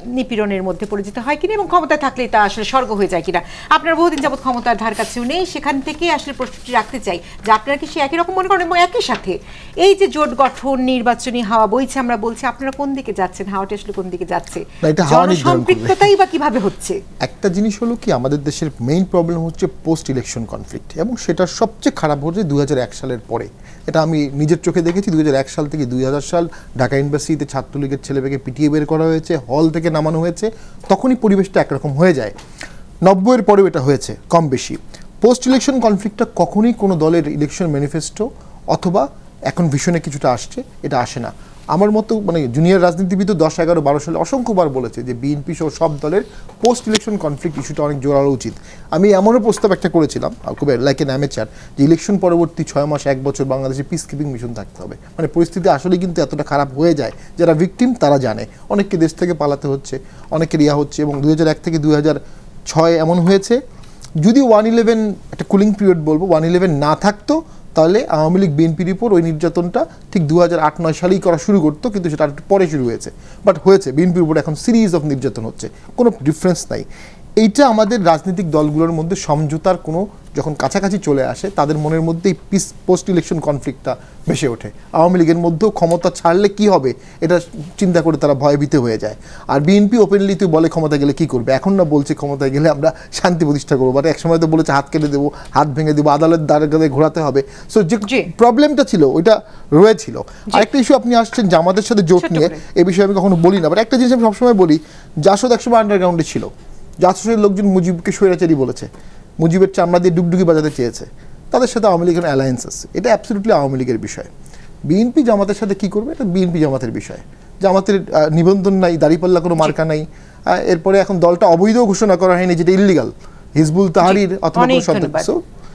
নিপীড়নের মধ্যে পরিচিত হয় কিনা এবং ক্ষমতায় থাকলেই তা আসলে স্বর্গ হয়ে যায় কিনা। আপনার বহুদিন যাবৎ ক্ষমতার ধার কাছেও নেই, সেখান থেকে আসলে প্রশ্নটি রাখতে চাই যে আপনারা কি সে একই রকম মনে করেন এবং একই সাথে এই যে জোট গঠন নির্বাচনী হাওয়া বইছে আমরা বলছি, আপনারা কোন দিকে যাচ্ছেন, হাওয়াটা আসলে কোন দিকে যাচ্ছে, জনসম্পৃক্ততাই বা কিভাবে হচ্ছে? একটা জিনিস হলো কি, আমাদের দেশের মেইন প্রবলেম হচ্ছে পোস্ট ইলেকশন কনফ্লিক্ট, এবং সেটা সবচেয়ে খারাপ হচ্ছে 2001 সালের পরে। এটা আমি নিজের চোখে দেখেছি। 2001 সাল থেকে 2000 সাল ঢাকা ইউনিভার্সিটিতে ছাত্রলীগের ছেলেমেয়েকে পিটিয়ে বের করা হয়েছে, হল থেকে নামানো হয়েছে, তখনই পরিবেশটা একরকম হয়ে যায়। 90-এর পরেও এটা হয়েছে কম বেশি। পোস্ট ইলেকশন কনফ্লিক্টটা কখনোই কোনো দলের ইলেকশন ম্যানিফেস্টো অথবা এখন ভিশনে কিছুটা আসছে, এটা আসে না। আমার মতো মানে জুনিয়র রাজনীতিবিদ 10, 11, 12 সালে অসংখ্যবার বলেছে যে বিএনপি সহ সব দলের পোস্ট ইলেকশন কনফ্লিক্ট ইস্যুটা অনেক জোরালো উচিত। আমি এমনও প্রস্তাব একটা করেছিলাম, খুব লাইক এন অ্যামেচার, যে ইলেকশন পরবর্তী 6 মাস 1 বছর বাংলাদেশে পিস কিপিং মিশন থাকতে হবে। মানে পরিস্থিতি আসলে কিন্তু এতটা খারাপ হয়ে যায়, যারা ভিকটিম তারা জানে, অনেককে দেশ থেকে পালাতে হচ্ছে, অনেকের ইয়া হচ্ছে। এবং 2001 থেকে 2006 এমন হয়েছে, যদি 111 একটা কুলিং পিরিয়ড বলবো, 111 না থাকতো তাহলে আওয়ামী লীগ বিএনপির উপর ওই নির্যাতনটা ঠিক 2008-9 সালেই করা শুরু করতো, কিন্তু সেটা একটু পরে শুরু হয়েছে। বাট হয়েছে, বিএনপির উপর এখন সিরিজ অফ নির্যাতন হচ্ছে, কোনো ডিফারেন্স নাই। এইটা আমাদের রাজনৈতিক দলগুলোর মধ্যে সমঝোতার কোনো যখন কাছাকাছি চলে আসে, তাদের মনের মধ্যে এই পিস পোস্ট ইলেকশন কনফ্লিক্টটা ভেসে ওঠে। আওয়ামী লীগের মধ্যেও ক্ষমতা ছাড়লে কি হবে এটা চিন্তা করে তারা ভয়ভীত হয়ে যায়। আর বিএনপি ওপেনলি তুই বলে ক্ষমতা গেলে কি করবে, এখন না বলছে ক্ষমতায় গেলে আমরা শান্তি প্রতিষ্ঠা করবো, বাট একসময় তো বলেছে হাত কেটে দেবো, হাত ভেঙে দেবো, আদালত দ্বারে ঘোরাতে হবে। সো যে প্রবলেমটা ছিল ওইটা রয়েছিল। আরেকটা ইস্যু আপনি আসছেন জামাতের সাথে জোট নিয়ে, এই বিষয়ে আমি কখনো বলি না, বাট একটা জিনিস আমি সবসময় বলি, জাসদ একসময় আন্ডারগ্রাউন্ডে ছিল, জাসদের লোকজন মুজিবকে স্বৈরাচারী বলেছে, মুজিবের চামড়া দিয়ে ডুগডুগি বাজাতে চেয়েছে, তাদের সাথে আওয়ামী লীগের অ্যালায়েন্স আছে, এটা অ্যাবসলিউটলি আওয়ামী লীগের বিষয়। বিএনপি জামাতের সাথে কি করবে এটা বিএনপি জামাতের বিষয়। জামাতের নিবন্ধন নাই, দাঁড়িপাল্লা কোনো মার্কা নাই, এরপরে এখন দলটা অবৈধ ঘোষণা করা হয়নি, যেটা ইল্লিগাল, হিজবুল তাহরির অথবা কোনো সদস্য।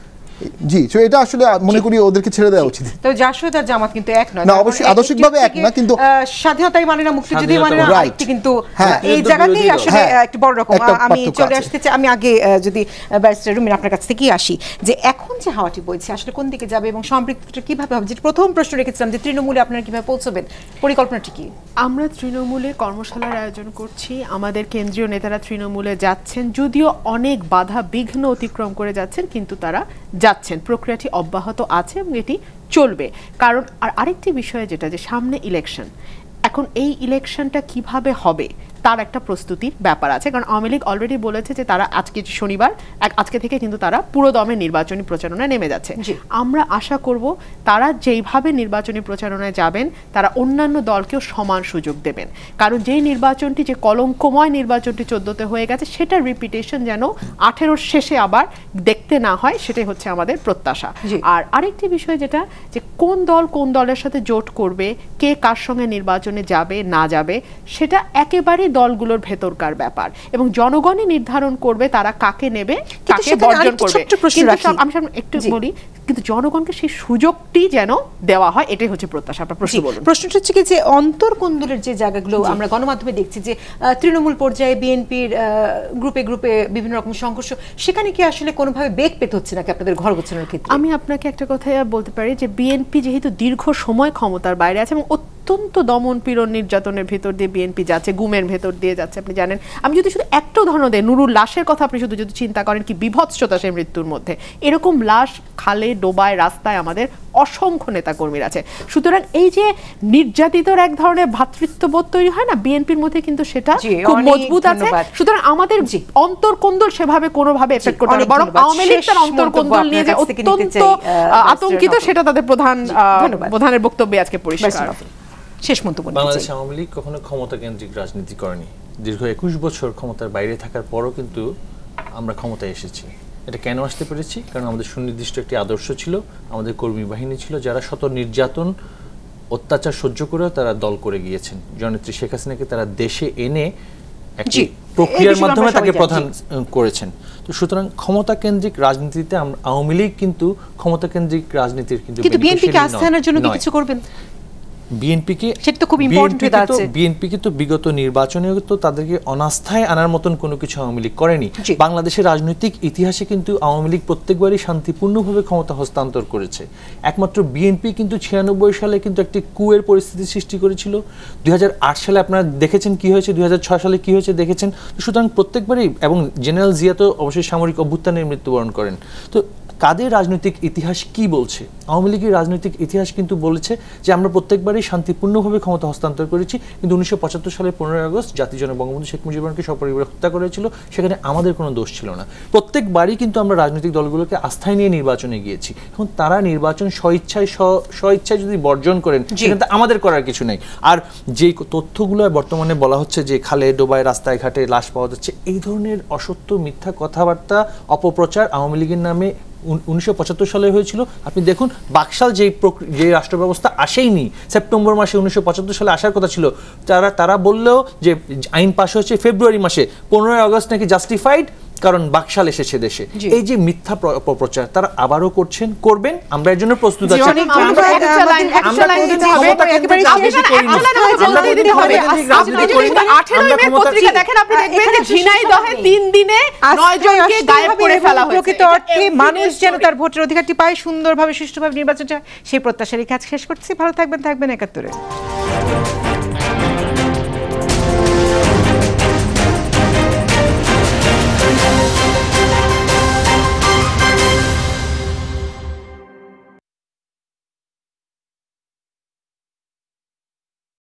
জি, তো এটা আসলে মনে করি ওদেরকে ছেড়ে দেওয়া উচিত। তো জাসদ আর জামাত কিন্তু এক নয়, না অবশ্যই আদর্শিকভাবে এক না, কিন্তু স্বাধীনতাই মানে না, মুক্তিযুদ্ধই মানে না, রাইট, কিন্তু এই জায়গাতেই আসলে একটা বড় রকম। আমি চলে আসতে চাই, আমি আগে যদি ব্যারিস্টার রুমিন আপনার কাছ থেকেই আসি, যে এখন যে হাওয়াটি বইছে আসলে কোন দিকে যাবে এবং সম্পৃক্ততা কিভাবে হবে? যেটা প্রথম প্রশ্ন রেখেছিলাম যে তৃণমূলে আপনারা কিভাবে পৌঁছবেন, পরিকল্পনাটি কি? আমরা তৃণমূলে কর্মশালার আয়োজন করছি, আমাদের কেন্দ্রীয় নেতারা তৃণমূলে যাচ্ছেন, যদিও অনেক বাধা বিঘ্ন অতিক্রম করে যাচ্ছেন, কিন্তু তারা যাচ্ছেন। প্রক্রিয়াটি অব্যাহত আছে এবং এটি চলবে। কারণ আরেকটি বিষয় যেটা, যে সামনে ইলেকশন, এখন এই ইলেকশনটা কিভাবে হবে তার একটা প্রস্তুতির ব্যাপার আছে। কারণ আওয়ামী লীগ অলরেডি বলেছে যে তারা আজকে শনিবার আজকে থেকে কিন্তু তারা পুরো দমে নির্বাচনী প্রচারণায় নেমে যাচ্ছে। আমরা আশা করব তারা যেইভাবে নির্বাচনী প্রচারণায় যাবেন তারা অন্যান্য দলকেও সমান সুযোগ দেবেন। কারণ যেই নির্বাচনটি, যে কলঙ্কময় নির্বাচনটি 14তে হয়ে গেছে, সেটার রিপিটেশন যেন 18-র শেষে আবার দেখতে না হয়, সেটাই হচ্ছে আমাদের প্রত্যাশা। আর আরেকটি বিষয় যেটা, যে কোন দল কোন দলের সাথে জোট করবে, কে কার সঙ্গে নির্বাচনে যাবে না যাবে, সেটা একেবারে দলগুলোর ভেতরকার ব্যাপার এবং জনগণই নির্ধারণ করবে তারা কাকে নেবে, কাকে বর্জন করবে। আমি একটু বলি, কিন্তু জনগণকে সেই সুযোগটি যেন দেওয়া হয়, এটাই হচ্ছে প্রত্যাশা। আপনার প্রশ্ন বলুন। প্রশ্নটা হচ্ছে কি, যে অন্তর্কোন্দলের যে জায়গাগুলো আমরা গণমাধ্যমে দেখছি, যে তৃণমূল পর্যায়ে বিএনপির গ্রুপে গ্রুপে বিভিন্ন রকম সংঘর্ষ, সেখানে কি আসলে কোনোভাবে বেগ পেতে হচ্ছে নাকি আপনাদের ঘর গোছানোর ক্ষেত্রে? আমি আপনাকে একটা কথা বলতে পারি, যে বিএনপি যেহেতু দীর্ঘ সময় ক্ষমতার বাইরে আছে এবং অত্যন্ত দমন পীড়ন নির্যাতনের ভেতর দিয়ে বিএনপি যাচ্ছে, গুমের ভেতর দিয়ে যাচ্ছে, আপনি জানেন। আমি যদি শুধু একটা উদাহরণ দেই, নুরুর লাশের কথা আপনি শুধু যদি চিন্তা করেন কি বিভৎসতা সেই মৃত্যুর মধ্যে, এরকম লাশ খালে ডোবায় রাস্তায় আমাদের অসংখ্য নেতাকর্মীর আছে। সুতরাং এই যে নির্যাতিতর এক ধরনের ভ্রাতৃত্ববোধ তৈরি হয় না, বিএনপির মধ্যে কিন্তু সেটা খুব মজবুত আছে। সুতরাং আমাদের অন্তর্কোন্দল সেভাবে কোনোভাবে এফেক্ট করতে হবে, বরং আওয়ামী লীগ তার অন্তর্কোন্দল নিয়ে যে অত্যন্ত আতঙ্কিত, সেটা তাদের প্রধানের বক্তব্যে আজকে পরিষ্কার। শেষ মন্তব্য। বাংলাদেশ আওয়ামী লীগ কখনো ক্ষমতা কেন্দ্রিক রাজনীতি করেনি। দীর্ঘ 21 বছর ক্ষমতার বাইরে থাকার পরও কিন্তু আমরা ক্ষমতায় এসেছি। এটা কেন আসতে পেরেছি? কারণ আমাদের সুনির্দিষ্ট একটি আদর্শ ছিল, আমাদের কর্মী বাহিনী ছিল যারা শত নির্যাতন অত্যাচার সহ্য করেও তারা দল করে গিয়েছেন। জননেত্রী শেখ হাসিনাকে তারা দেশে এনে একটি প্রক্রিয়ার মাধ্যমে তাকে প্রধান করেছেন। তো সুতরাং ক্ষমতা কেন্দ্রিক রাজনীতিতে আওয়ামী লীগ কিন্তু ক্ষমতা কেন্দ্রিক রাজনীতির কিন্তু বিএনপিকে আস্থানের জন্য কিছু করবেন। বিএনপিকে সেটা তো খুব ইম্পর্টেন্ট হয়ে দাঁড়াচ্ছে। বিএনপিকে তো বিগত নির্বাচনে তো তাদেরকে অনাস্থায় আনার মতন কোনো কিছু আওয়ামী লীগ করেনি। বাংলাদেশের রাজনৈতিক ইতিহাসে কিন্তু আওয়ামী লীগ প্রত্যেকবারই শান্তিপূর্ণভাবে ক্ষমতা হস্তান্তর করেছে। একমাত্র বিএনপি কিন্তু 96 সালে কিন্তু একটি কুয়ের পরিস্থিতি সৃষ্টি করেছিল। 2008 সালে আপনারা দেখেছেন কি হয়েছে, 2006 সালে কি হয়েছে দেখেছেন। সুতরাং প্রত্যেকবারই, এবং জেনারেল জিয়া তো অবশ্যই সামরিক অভ্যুত্থানে মৃত্যুবরণ করেন। তো কাদের রাজনৈতিক ইতিহাস কি বলছে? আওয়ামী লীগের রাজনৈতিক ইতিহাস কিন্তু বলেছে যে আমরা প্রত্যেকবারই শান্তিপূর্ণভাবে ক্ষমতা হস্তান্তর করেছি, কিন্তু 1975 সালের 15 আগস্ট জাতির জনক বঙ্গবন্ধু শেখ মুজিবুর রহমানকে সপরিবারে হত্যা করেছিল, সেখানে আমাদের কোনো দোষ ছিল না। প্রত্যেকবারই কিন্তু আমরা রাজনৈতিক দলগুলোকে আস্থায় নিয়ে নির্বাচনে গিয়েছি। এখন তারা নির্বাচন স্বইচ্ছায় যদি বর্জন করেন, সেখানে আমাদের করার কিছু নেই। আর যে তথ্যগুলো বর্তমানে বলা হচ্ছে যে খালে ডোবায় রাস্তায় ঘাটে লাশ পাওয়া যাচ্ছে, এই ধরনের অসত্য মিথ্যা কথাবার্তা অপপ্রচার আওয়ামী লীগের নামে 1975 সালে হয়েছিল। আপনি দেখুন বাকশাল যে রাষ্ট্র ব্যবস্থা আসেইনি, সেপ্টেম্বর মাসে 1975 সালে আসার কথা ছিল, তারা বললেও যে আইন পাশ হয়েছে ফেব্রুয়ারি মাসে, 15 আগস্ট নাকি জাস্টিফাইড কারণ বাকশাল এসেছে দেশে। এই যে মিথ্যা অপপ্রচার তারা আবারও করবেন, আমরা এর জন্য প্রস্তুত আছি। প্রকৃত অর্থে মানুষ যেন তার ভোটের অধিকারটি পায়, সুন্দরভাবে সুষ্ঠুভাবে নির্বাচন চায়, সেই প্রত্যাশারই কাজ শেষ করছি। ভালো থাকবেন 71-এ।